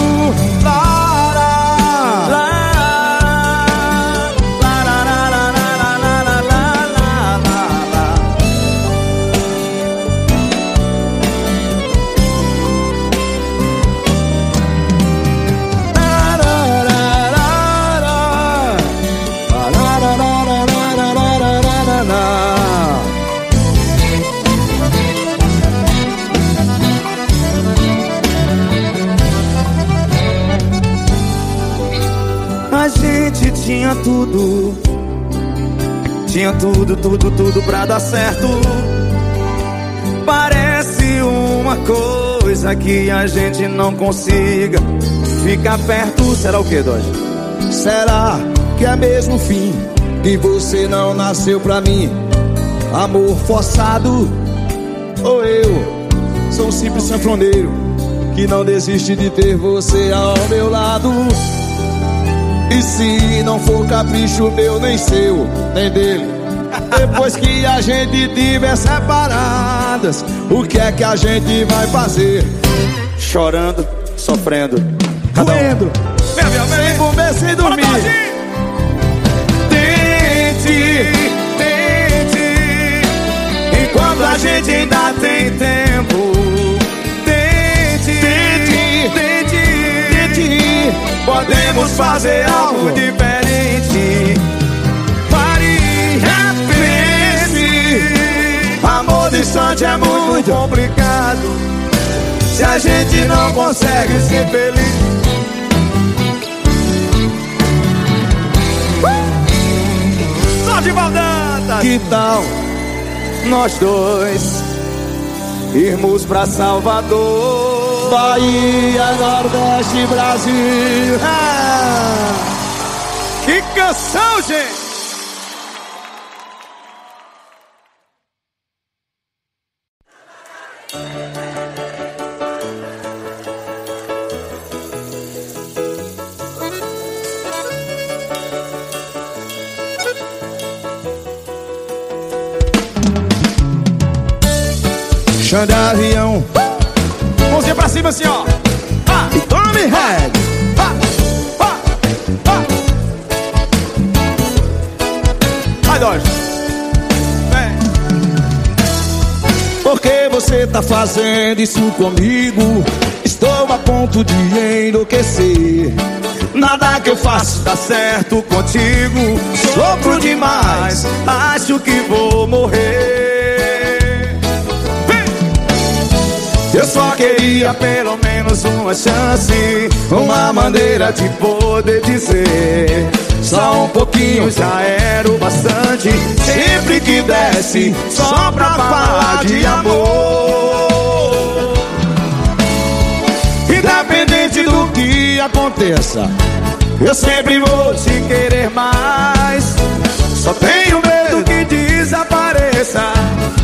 A gente tinha tudo, tudo pra dar certo. Parece uma coisa que a gente não consiga ficar perto. Será o que, Dodge? Será que é mesmo o fim? Que você não nasceu pra mim? Amor forçado? Ou eu sou um simples sanfoneiro que não desiste de ter você ao meu lado? E se não for capricho meu, nem seu, nem dele, depois que a gente tiver separadas, o que é que a gente vai fazer? Chorando, sofrendo, Doendo, sem comer, sem dormir. Tente, tente, enquanto a gente ainda tem tempo. Tente, tente, tente, podemos fazer algo diferente. Pare, repense. Amor distante é muito complicado. Se a gente não consegue ser feliz. Só de maldade. Que tal Nós dois irmos pra Salvador, Bahia, Nordeste, Brasil? Que canção, gente! Xande Avião. Mãozinha pra cima assim, ó. E Tommy Red. Vai, Dodge. Vem. Por que você tá fazendo isso comigo? Estou a ponto de enlouquecer. Nada que eu faço Tá certo contigo. sofro demais. Acho que vou morrer. Eu só queria Pelo menos uma chance, uma maneira de poder dizer. só um pouquinho. Já era o bastante. Sempre que desce, só pra falar de amor. Independente do que aconteça, eu sempre vou Te querer mais. Só tenho medo Que desapareça.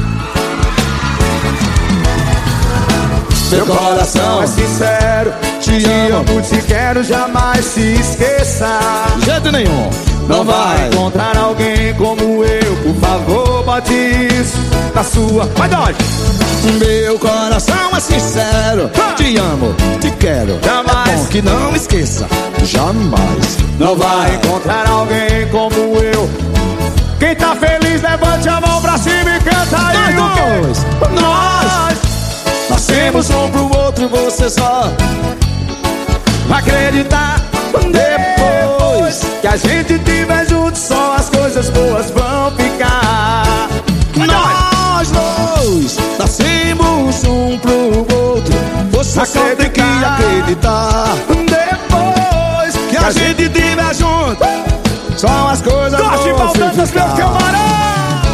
meu coração É sincero, te amo. te quero, jamais se esqueça. De jeito nenhum, não vai. encontrar alguém como eu. Por favor, bote isso na sua. Vai, Dodge. Meu coração é sincero, te amo, te quero. Jamais. É bom que não esqueça, jamais. Não vai. Encontrar alguém como eu. Quem tá feliz, levante a mão pra cima e canta aí. Nós dois, nós nascemos um pro outro e você só Acreditar depois que a gente estiver junto, só as coisas boas vão ficar. Nós dois nascemos um pro outro. Você só tem que acreditar. Depois Que a gente estiver junto, só as coisas Doce vão Baldantas, meu ficar. camarão.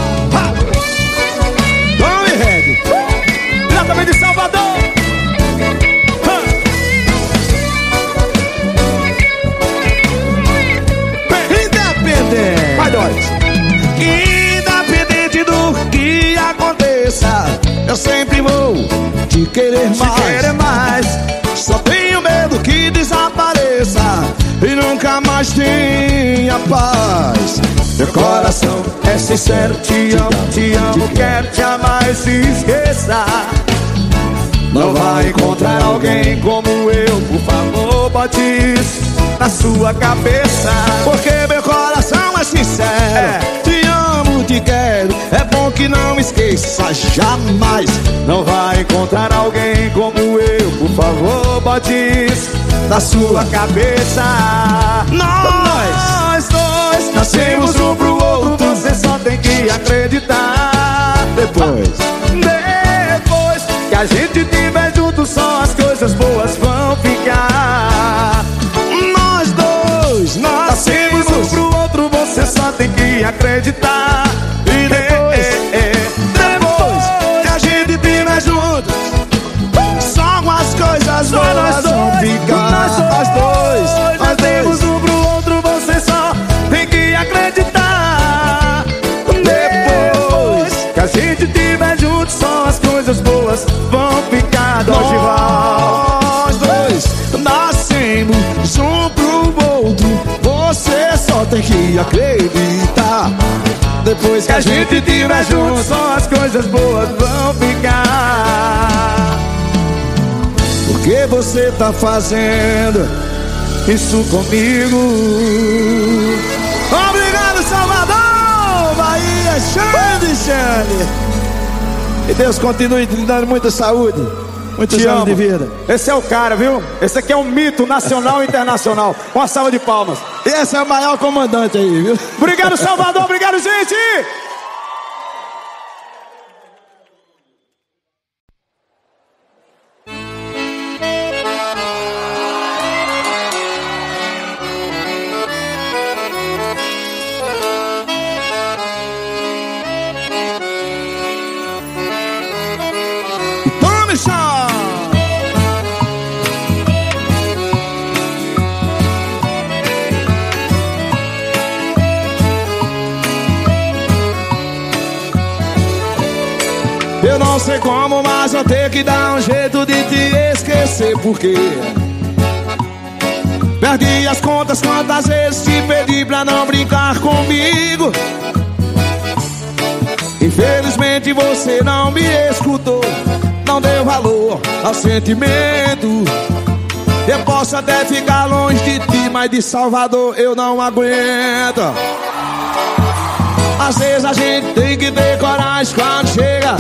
Tommy Red. Diretamente de Salvador. Independente. Vai, Dodge. Independente do que aconteça, eu sempre vou te querer Te mais. querer mais. Só tenho medo que desapareça e nunca mais tenha paz. Meu coração É sincero, te amo, quero que jamais se esqueça. Não vai encontrar alguém como eu. Por favor, bote isso na sua cabeça. porque meu coração é sincero. Te amo, te quero. É bom que não esqueça jamais. Não vai encontrar alguém como eu. Por favor, bote isso na sua cabeça. Nós dois nascemos um pro outro. Você só tem que acreditar. Depois Que a gente estiver junto, só as coisas boas vão ficar. nós dois Nascemos um nascemos pro outro, você só tem que acreditar. e depois que a gente estiver junto, só as coisas boas vão ficar. Nós dois, um pro outro, você só tem que acreditar. Depois que a gente estiver junto, só as coisas boas vão ficar. Dodgeval. Nós dois nascemos um pro outro. Você só tem que acreditar. Depois que Que a gente estiver junto, só as coisas boas vão ficar. por que você tá fazendo Isso comigo. Obrigado, Salvador, Bahia, Xande. E Deus continue lhe dando muita saúde, muitos Te anos amo. de vida. Esse é o cara, viu? Esse aqui é um mito nacional e internacional. Uma salva de palmas. E esse é o maior comandante aí, viu? Obrigado, Salvador. Obrigado, gente. Tome chá! Eu não sei como, mas eu tenho que dar um jeito de te esquecer. Porque perdi as contas quantas vezes te pedi pra não brincar comigo. Infelizmente você não me escutou. não deu valor ao sentimento. Eu posso até ficar longe de ti, mas de Salvador eu não aguento. Às vezes a gente tem que ter coragem quando chega.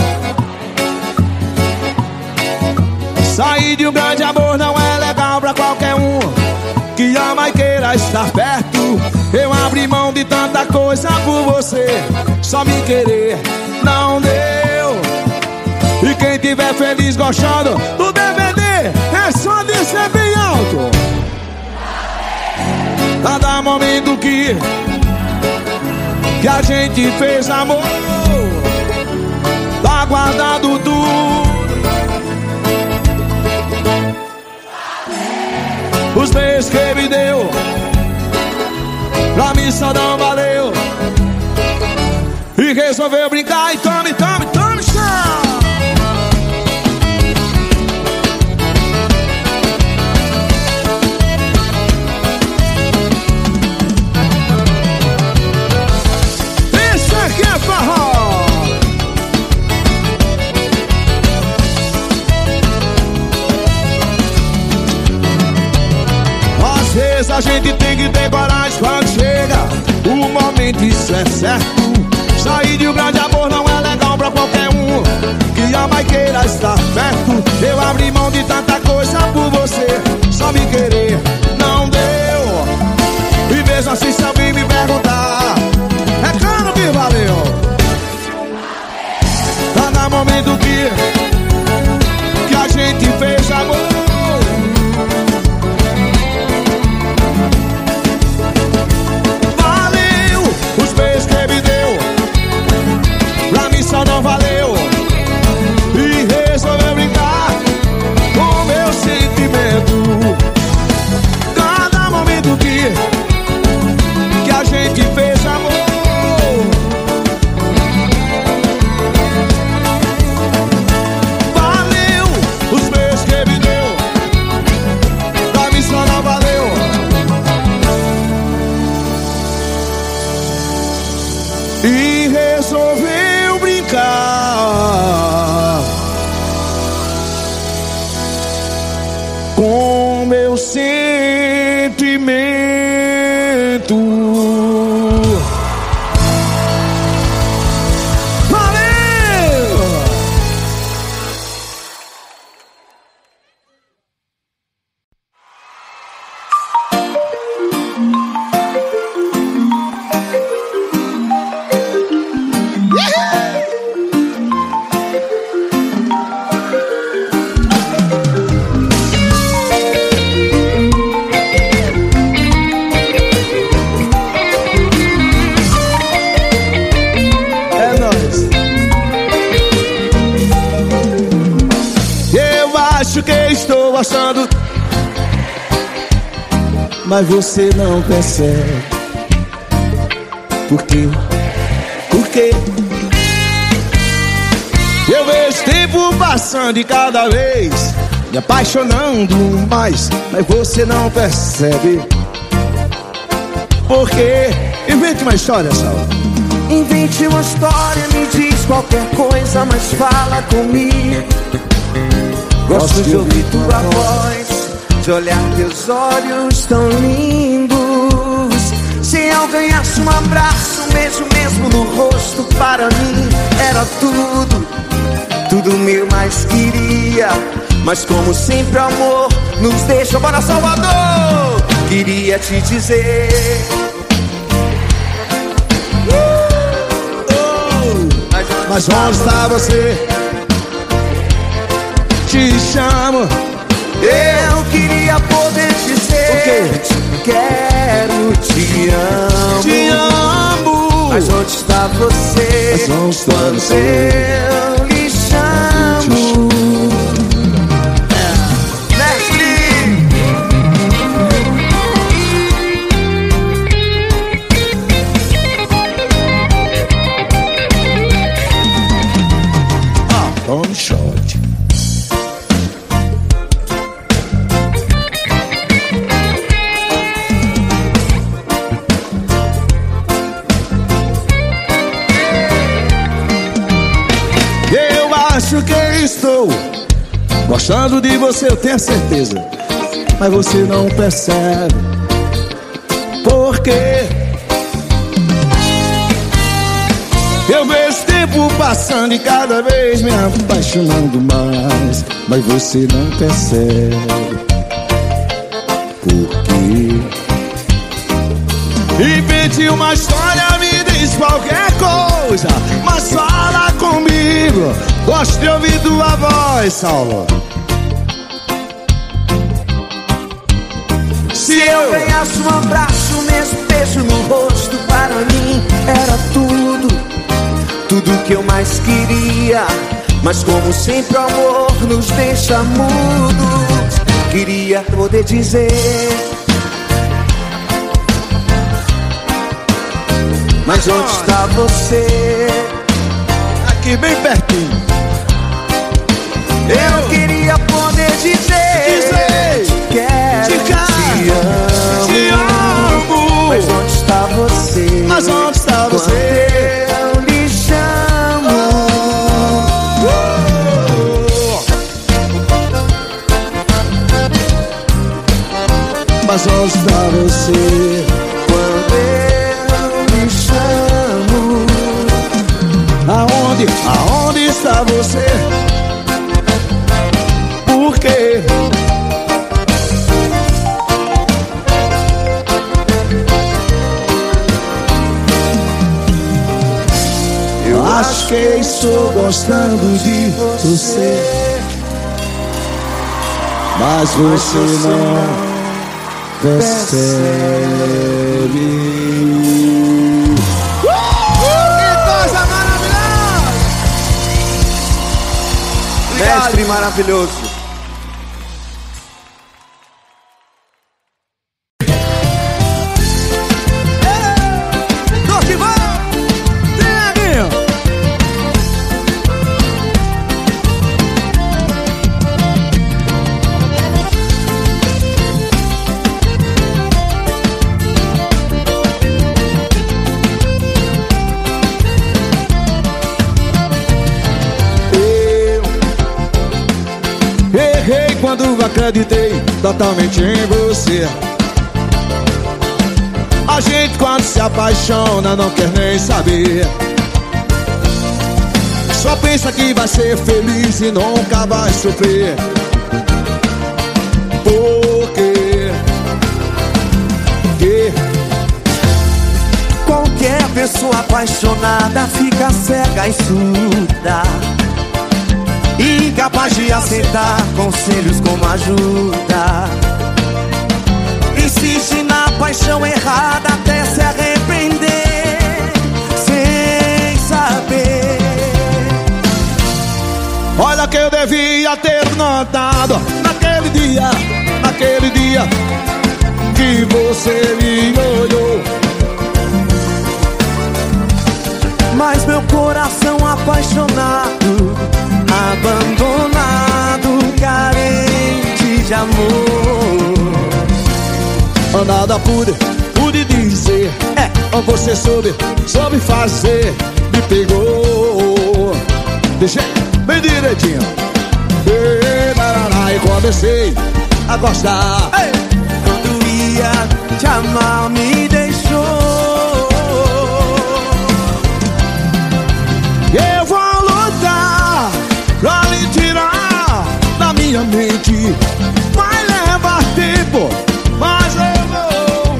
Sair de um grande amor não é legal pra qualquer um que ama e queira estar perto. Eu abri mão de tanta coisa por você, só me querer não deu. E quem tiver feliz gostando do DVD, é só dizer bem alto. Cada momento que a gente fez amor, tá guardado tudo. Os beijos que me deu, pra mim só não valeu. E resolveu brincar e tome, tome, tome, chão. Isso aqui é forró. Às vezes a gente tem que ter coragem quando chega o momento, isso é certo. Sair de um grande amor não é legal pra qualquer um que ama e queira estar perto. Eu abri mão de tanta coisa por você, só me querer não deu. E mesmo assim se alguém me perguntar, é claro que valeu. Cada momento que a gente fez amor, só não valeu. E resolveu brincar com meu sentimento. Cada momento que a gente fez amor, valeu. Os beijos que me deu, pra mim só não valeu. E resolveu brincar com meu sentimento. Valeu! Acho que estou gostando, mas você não percebe. Por quê? Por quê? Eu vejo tempo passando e cada vez me apaixonando mais, mas você não percebe. Por quê? Invente uma história, Sal. Invente uma história, me diz qualquer coisa, mas fala comigo. Gosto de ouvir tua voz, de olhar teus olhos tão lindos. Se eu ganhasse um abraço, um beijo mesmo no rosto, para mim era tudo, tudo meu mais queria. Mas como sempre o amor nos deixa. Bora, Salvador! Queria te dizer, mas onde está você? Te chamo. Eu queria poder dizer, te quero, te amo. Te amo. Mas onde está você? Mas onde está quando você? eu lhe chamo? Tome shot. Eu acho que estou Gostando de você eu tenho certeza, mas você não percebe. Por quê? Eu vejo o tempo passando e cada vez me apaixonando mais, mas você não percebe. Por quê? Invente uma história, me diz qualquer coisa, mas fala comigo. Gosto de ouvir tua voz, Saulo. Se eu ganhasse um abraço, mesmo beijo no rosto, para mim era tudo que eu mais queria. Mas como sempre o amor nos deixa mudos, queria poder dizer: mas onde está você? Aqui bem pertinho. Eu queria poder dizer: te amo. Mas onde está você? Mas onde está você? Eu lhe chamo. Mas onde está você? Quando eu lhe chamo. Aonde está você? Por quê? Eu acho que estou gostando de você, mas você não percebe. Que coisa maravilhosa! Mestre maravilhoso. Quando acreditei totalmente em você. A gente quando se apaixona não quer nem saber, só pensa que vai ser feliz e nunca vai sofrer. Por quê? Qualquer pessoa apaixonada fica cega e surda, incapaz de aceitar conselhos como ajuda. Insiste na paixão errada até se arrepender, sem saber. Olha que eu devia ter notado naquele dia que você me olhou. Mas meu coração apaixonado, abandonado, carente de amor. Nada pude dizer, você soube fazer, me pegou. Deixei bem direitinho, e comecei a gostar. Quando ia te amar me deixou. Eu vou lutar pra me tirar da minha mente. Vai levar tempo, mas eu vou.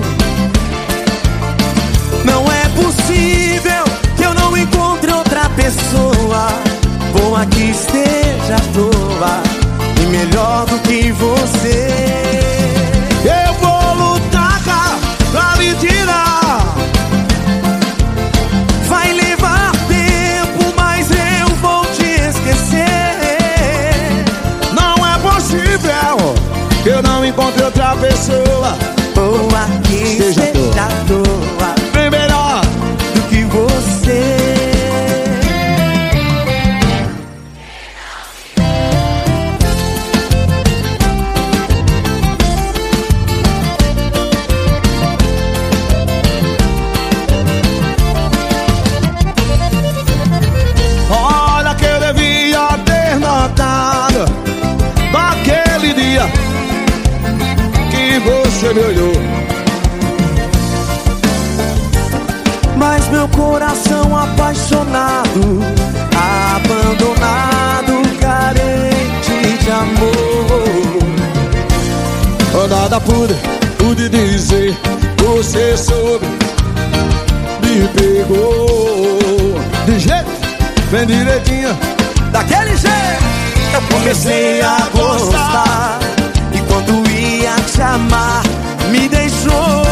Não é possível que eu não encontre outra pessoa boa que esteja à toa e melhor do que você. Eu vou lutar pra me tirar. Vai levar tempo, mas eu vou te esquecer. Não é possível que eu não encontre outra pessoa boa que esteja à toa, bem melhor do que você. você me olhou. Mas meu coração apaixonado, abandonado, carente de amor. Nada pude dizer, você soube, me pegou. De jeito, bem direitinho, daquele jeito. Eu comecei a gostar, e quando ia te amar, me deixou.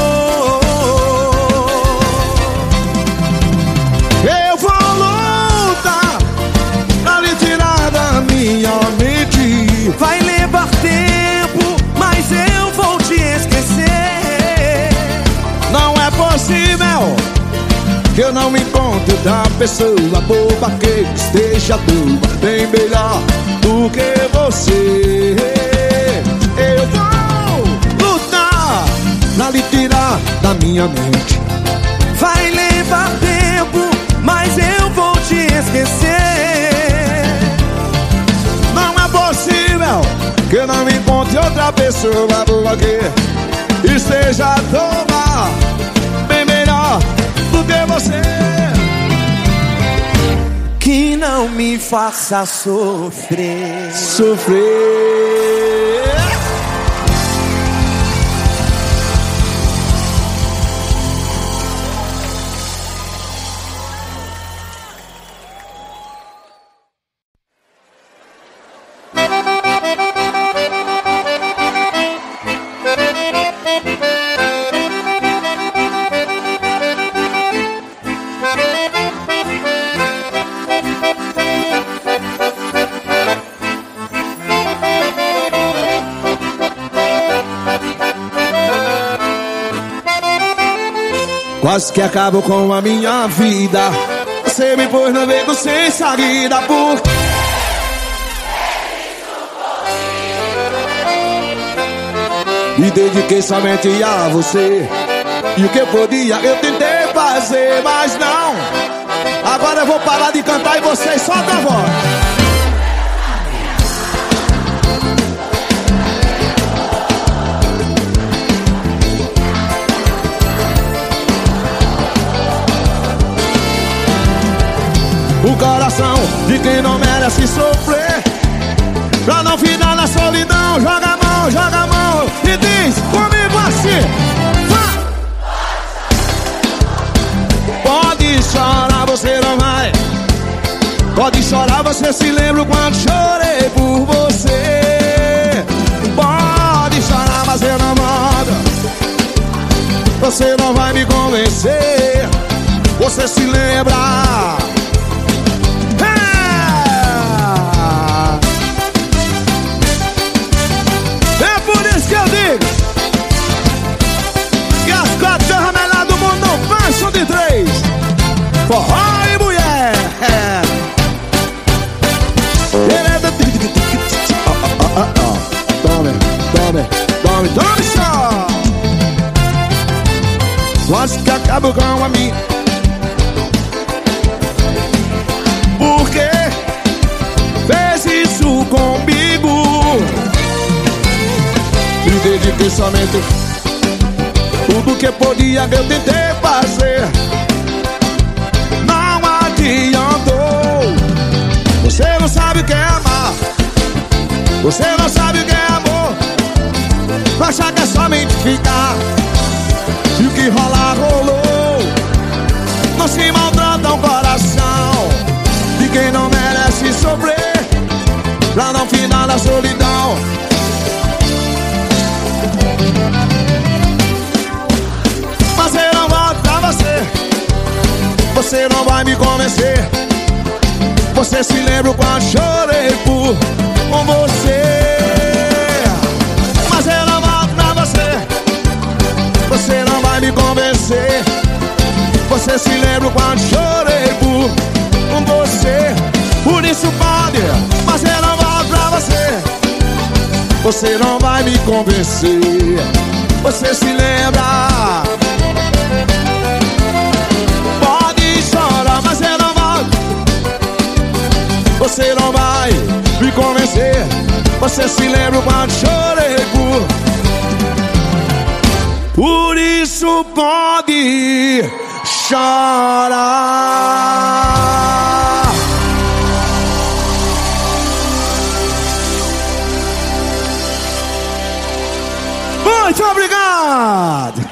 Eu vou lutar pra lhe tirar da minha mente. Vai levar tempo, mas eu vou te esquecer. Não é possível que eu não me encontre da pessoa boba que esteja tua bem melhor do que você. Eu vou lutar pra lhe tirar da minha mente. Vai levar tempo, mas eu vou te esquecer. Não é possível que eu não encontre outra pessoa boa que esteja toda bem melhor do que você. Que não me faça sofrer. Sofrer. Quase que acabo com a minha vida. Você me pôs no beco sem saída. Por me dediquei somente a você. E o que eu podia eu tentei fazer, mas não. Agora eu vou parar de cantar e vocês soltam a voz. O coração de quem não merece sofrer, pra não ficar na solidão, joga a mão e diz comigo assim: pode chorar, você não vai. Pode chorar, você se lembra quando chorei por você. Pode chorar, mas eu não mando. Você não vai me convencer. Você se lembra. É por isso que eu digo que as quatro ramelas do mundo não passam de três. Forró e mulher. Tome só. Quase que acabo com a minha. Por que fez isso comigo? Me dediquei somente tudo que podia eu tentei fazer. Não adiantou. Você não sabe o que é amar. Você não sabe o que é amor. Acha que é somente ficar. E o que rolar, rolou. Não se maltrata o coração de quem não merece sofrer, pra não ficar na solidão. Mas eu não volto pra você. Você não vai me convencer. Você se lembra quando chorei por você. Mas eu não volto pra você. Você não vai me convencer. Você se lembra quando chorei por você. Por isso pode, mas eu não volto pra você. Você não vai me convencer. Você se lembra. Pode chorar, mas eu não volto. Você não vai me convencer. Você se lembra quando chorei por por isso pode chorar. Muito obrigado.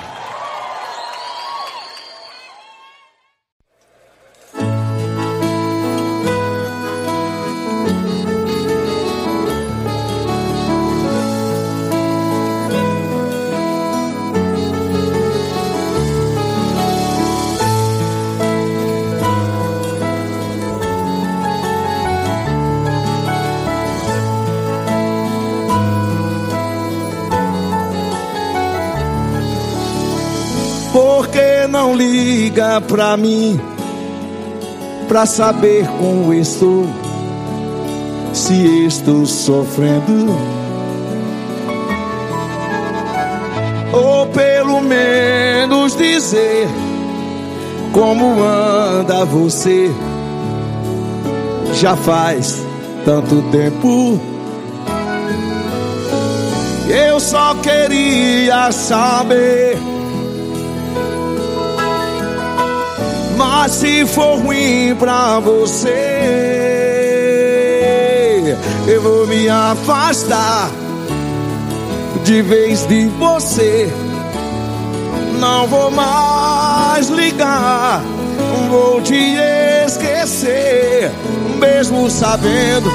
Por que não liga pra mim, pra saber como estou, se estou sofrendo? Ou pelo menos dizer como anda você? Já faz tanto tempo. Eu só queria saber. Mas se for ruim pra você, eu vou me afastar de vez de você. Não vou mais ligar, vou te esquecer, mesmo sabendo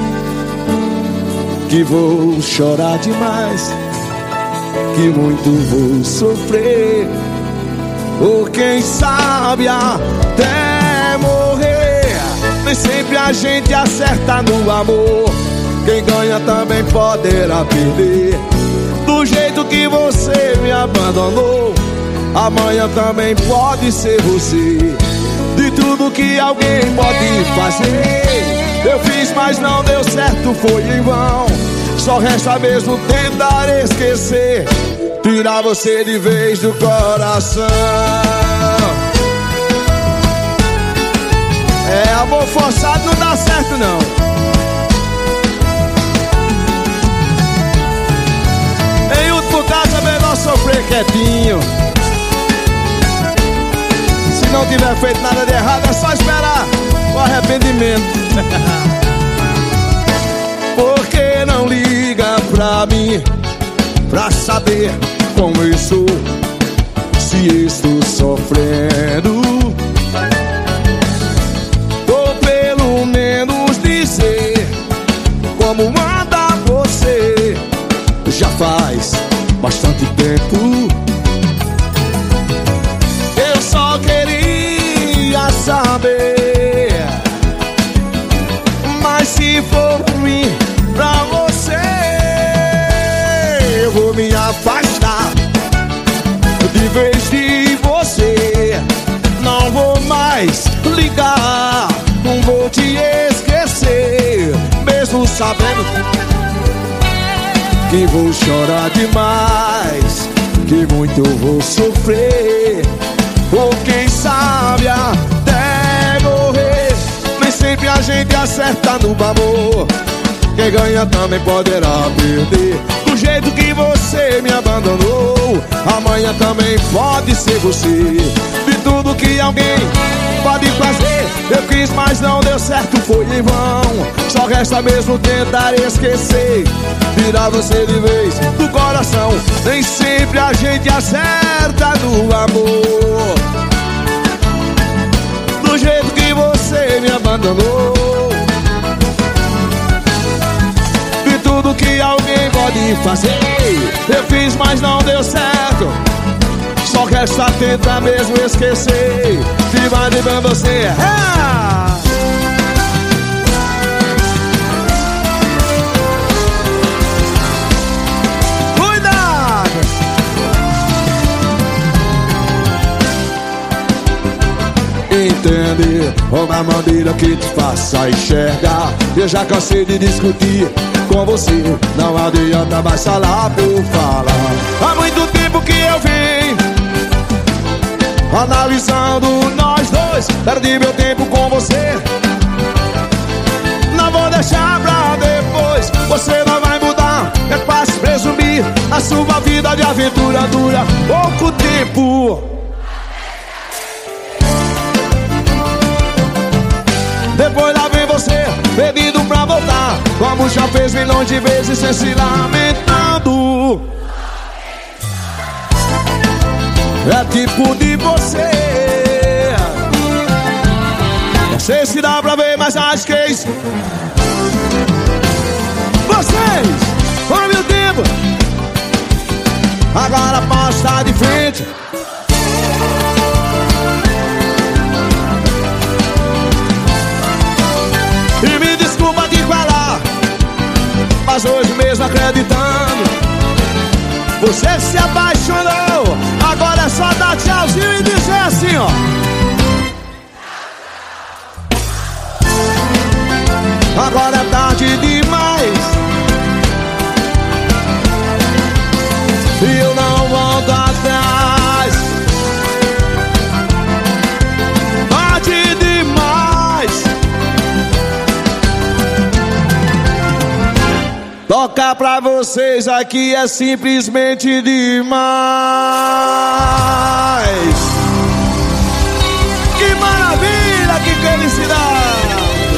que vou chorar demais, que muito vou sofrer. Ou quem sabe até morrer. Nem sempre a gente acerta no amor. Quem ganha também poderá perder. Do jeito que você me abandonou, amanhã também pode ser você. De tudo que alguém pode fazer, eu fiz, mas não deu certo, foi em vão. Só resta mesmo tentar esquecer, tirar você de vez do coração. É, amor forçado não dá certo não. Em último caso é melhor sofrer quietinho. Se não tiver feito nada de errado, é só esperar o arrependimento. Por que não liga pra mim, pra saber como eu sou, se estou sofrendo? Ou pelo menos dizer como anda você? Já faz bastante tempo. Eu só queria saber, mas se for ruim pra você, eu vou me afastar de vez de você. Não vou mais ligar, não vou te esquecer, mesmo sabendo que vou chorar demais, que muito vou sofrer. Ou quem sabe até morrer. Nem sempre a gente acerta no amor. Quem ganha também poderá perder. Do jeito que você me abandonou, amanhã também pode ser você. De tudo que alguém pode fazer, eu quis, mas não deu certo, foi em vão. Só resta mesmo tentar esquecer, tirar você de vez do coração. Nem sempre a gente acerta no amor. Do jeito que você me abandonou, tudo que alguém pode fazer, eu fiz, mas não deu certo. Só resta tentar mesmo esquecer. Se vai de bem você. Cuidado! Entender uma maneira que te faça enxergar. Eu já cansei de discutir com você, não adianta mais falar por falar. Há muito tempo que eu vim analisando nós dois, perdi meu tempo com você. Não vou deixar pra depois, você não vai mudar. É fácil presumir, a sua vida de aventura dura pouco tempo. Depois lá vem você, pedindo pra voltar, como já fez milhões de vezes sem se lamentando. É tipo de você. Não sei se dá pra ver, mas acho que é isso. Vocês, olha o tempo. Agora posso estar de frente. E me desculpa de falar, mas hoje mesmo acreditando, você se apaixonou. Agora é só dar tchauzinho e dizer assim, ó: agora é tarde demais e eu não volto atrás. Tarde demais. Tocar pra vocês aqui é simplesmente demais. Que maravilha, que felicidade.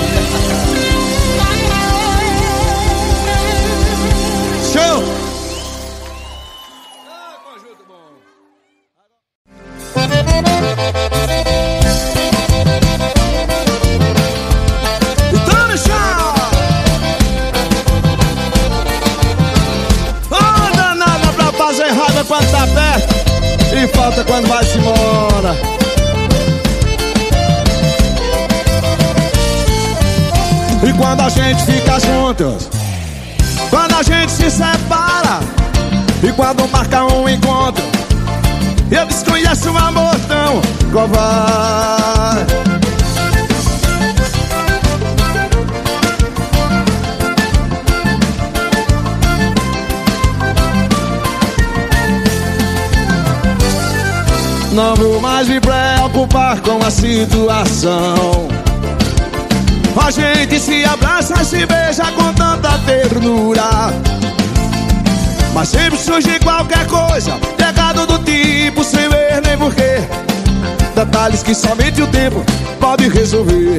Show. Conjunto bom. Então no chão. Nada pra fazer raiva quando tá perto e falta quando vai-se embora. E quando a gente fica juntos, quando a gente se separa, e quando marca um encontro, eu desconheço o amor tão covarde. Não vou mais me preocupar com a situação. A gente se abraça e se beija com tanta ternura, mas sempre surge qualquer coisa, pegado do tipo, sem ver nem porquê. Detalhes que somente o tempo pode resolver.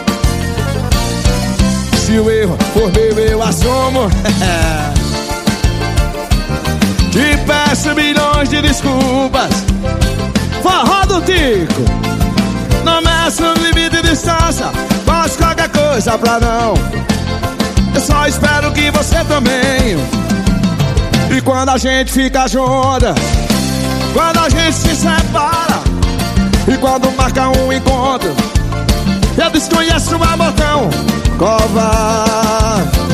Se o erro for meu, eu assumo. Te peço milhões de desculpas. Forró do Tico. Não meço o limite de distância, faço qualquer coisa pra não. Eu só espero que você também. E quando a gente fica junto, quando a gente se separa, e quando marca um encontro, eu desconheço o amor tão covarde.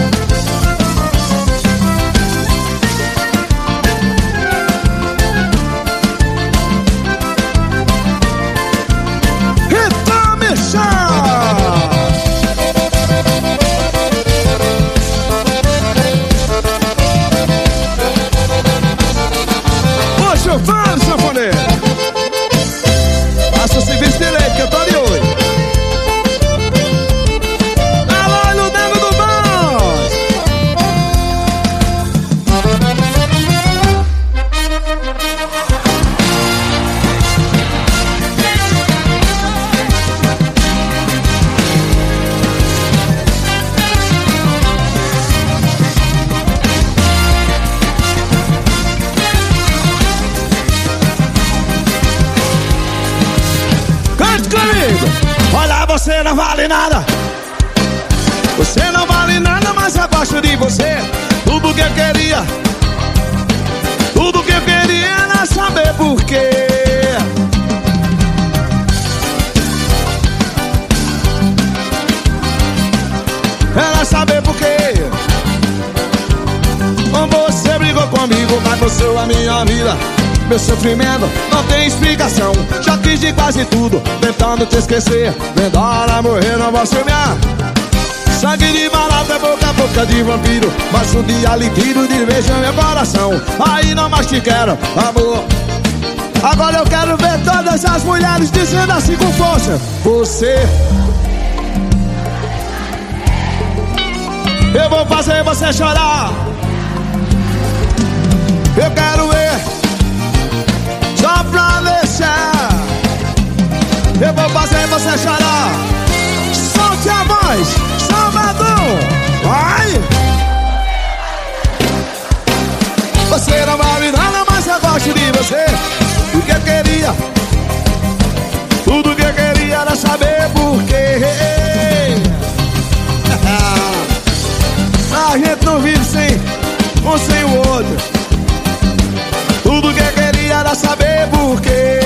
Então me chama. Poxa, eu falo, sanfoneiro. Faça o serviço direito que eu tô de olho. Alô, no dedo do boss. Cante comigo. Olha, você não vale nada. Você não vale nada, mas eu gosto de você. Tudo que eu queria, tudo que eu queria era saber por quê. Era saber por quê. Você brigou comigo, mas você é a minha vida. Meu sofrimento não tem explicação. Já fiz de quase tudo, tentando te esquecer. Melhor morrer, não vou semear. Sangue de barata, boca a boca de vampiro, mas um dia lhe tiro de vez no meu coração. Aí não mais te quero, amor. Agora eu quero ver todas as mulheres dizendo assim com força: você. Eu vou fazer você chorar. Eu quero ver, só pra deixar. Eu vou fazer você chorar. Solte a voz, Salvador. Vai! Você não vale nada, mas eu gosto de você. O que eu queria, tudo que eu queria era saber por quê. A gente não vive sem um sem o outro. Tudo que eu queria era saber por quê.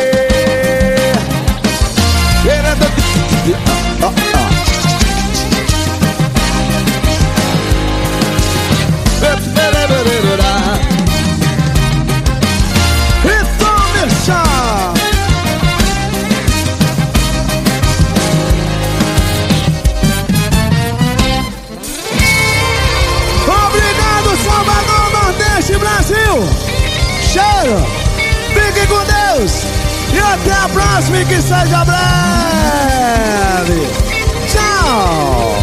Obrigado, Salvador, Nordeste, Brasil. Cheiro, fique com Deus e até a próxima, e que seja breve. Tchau.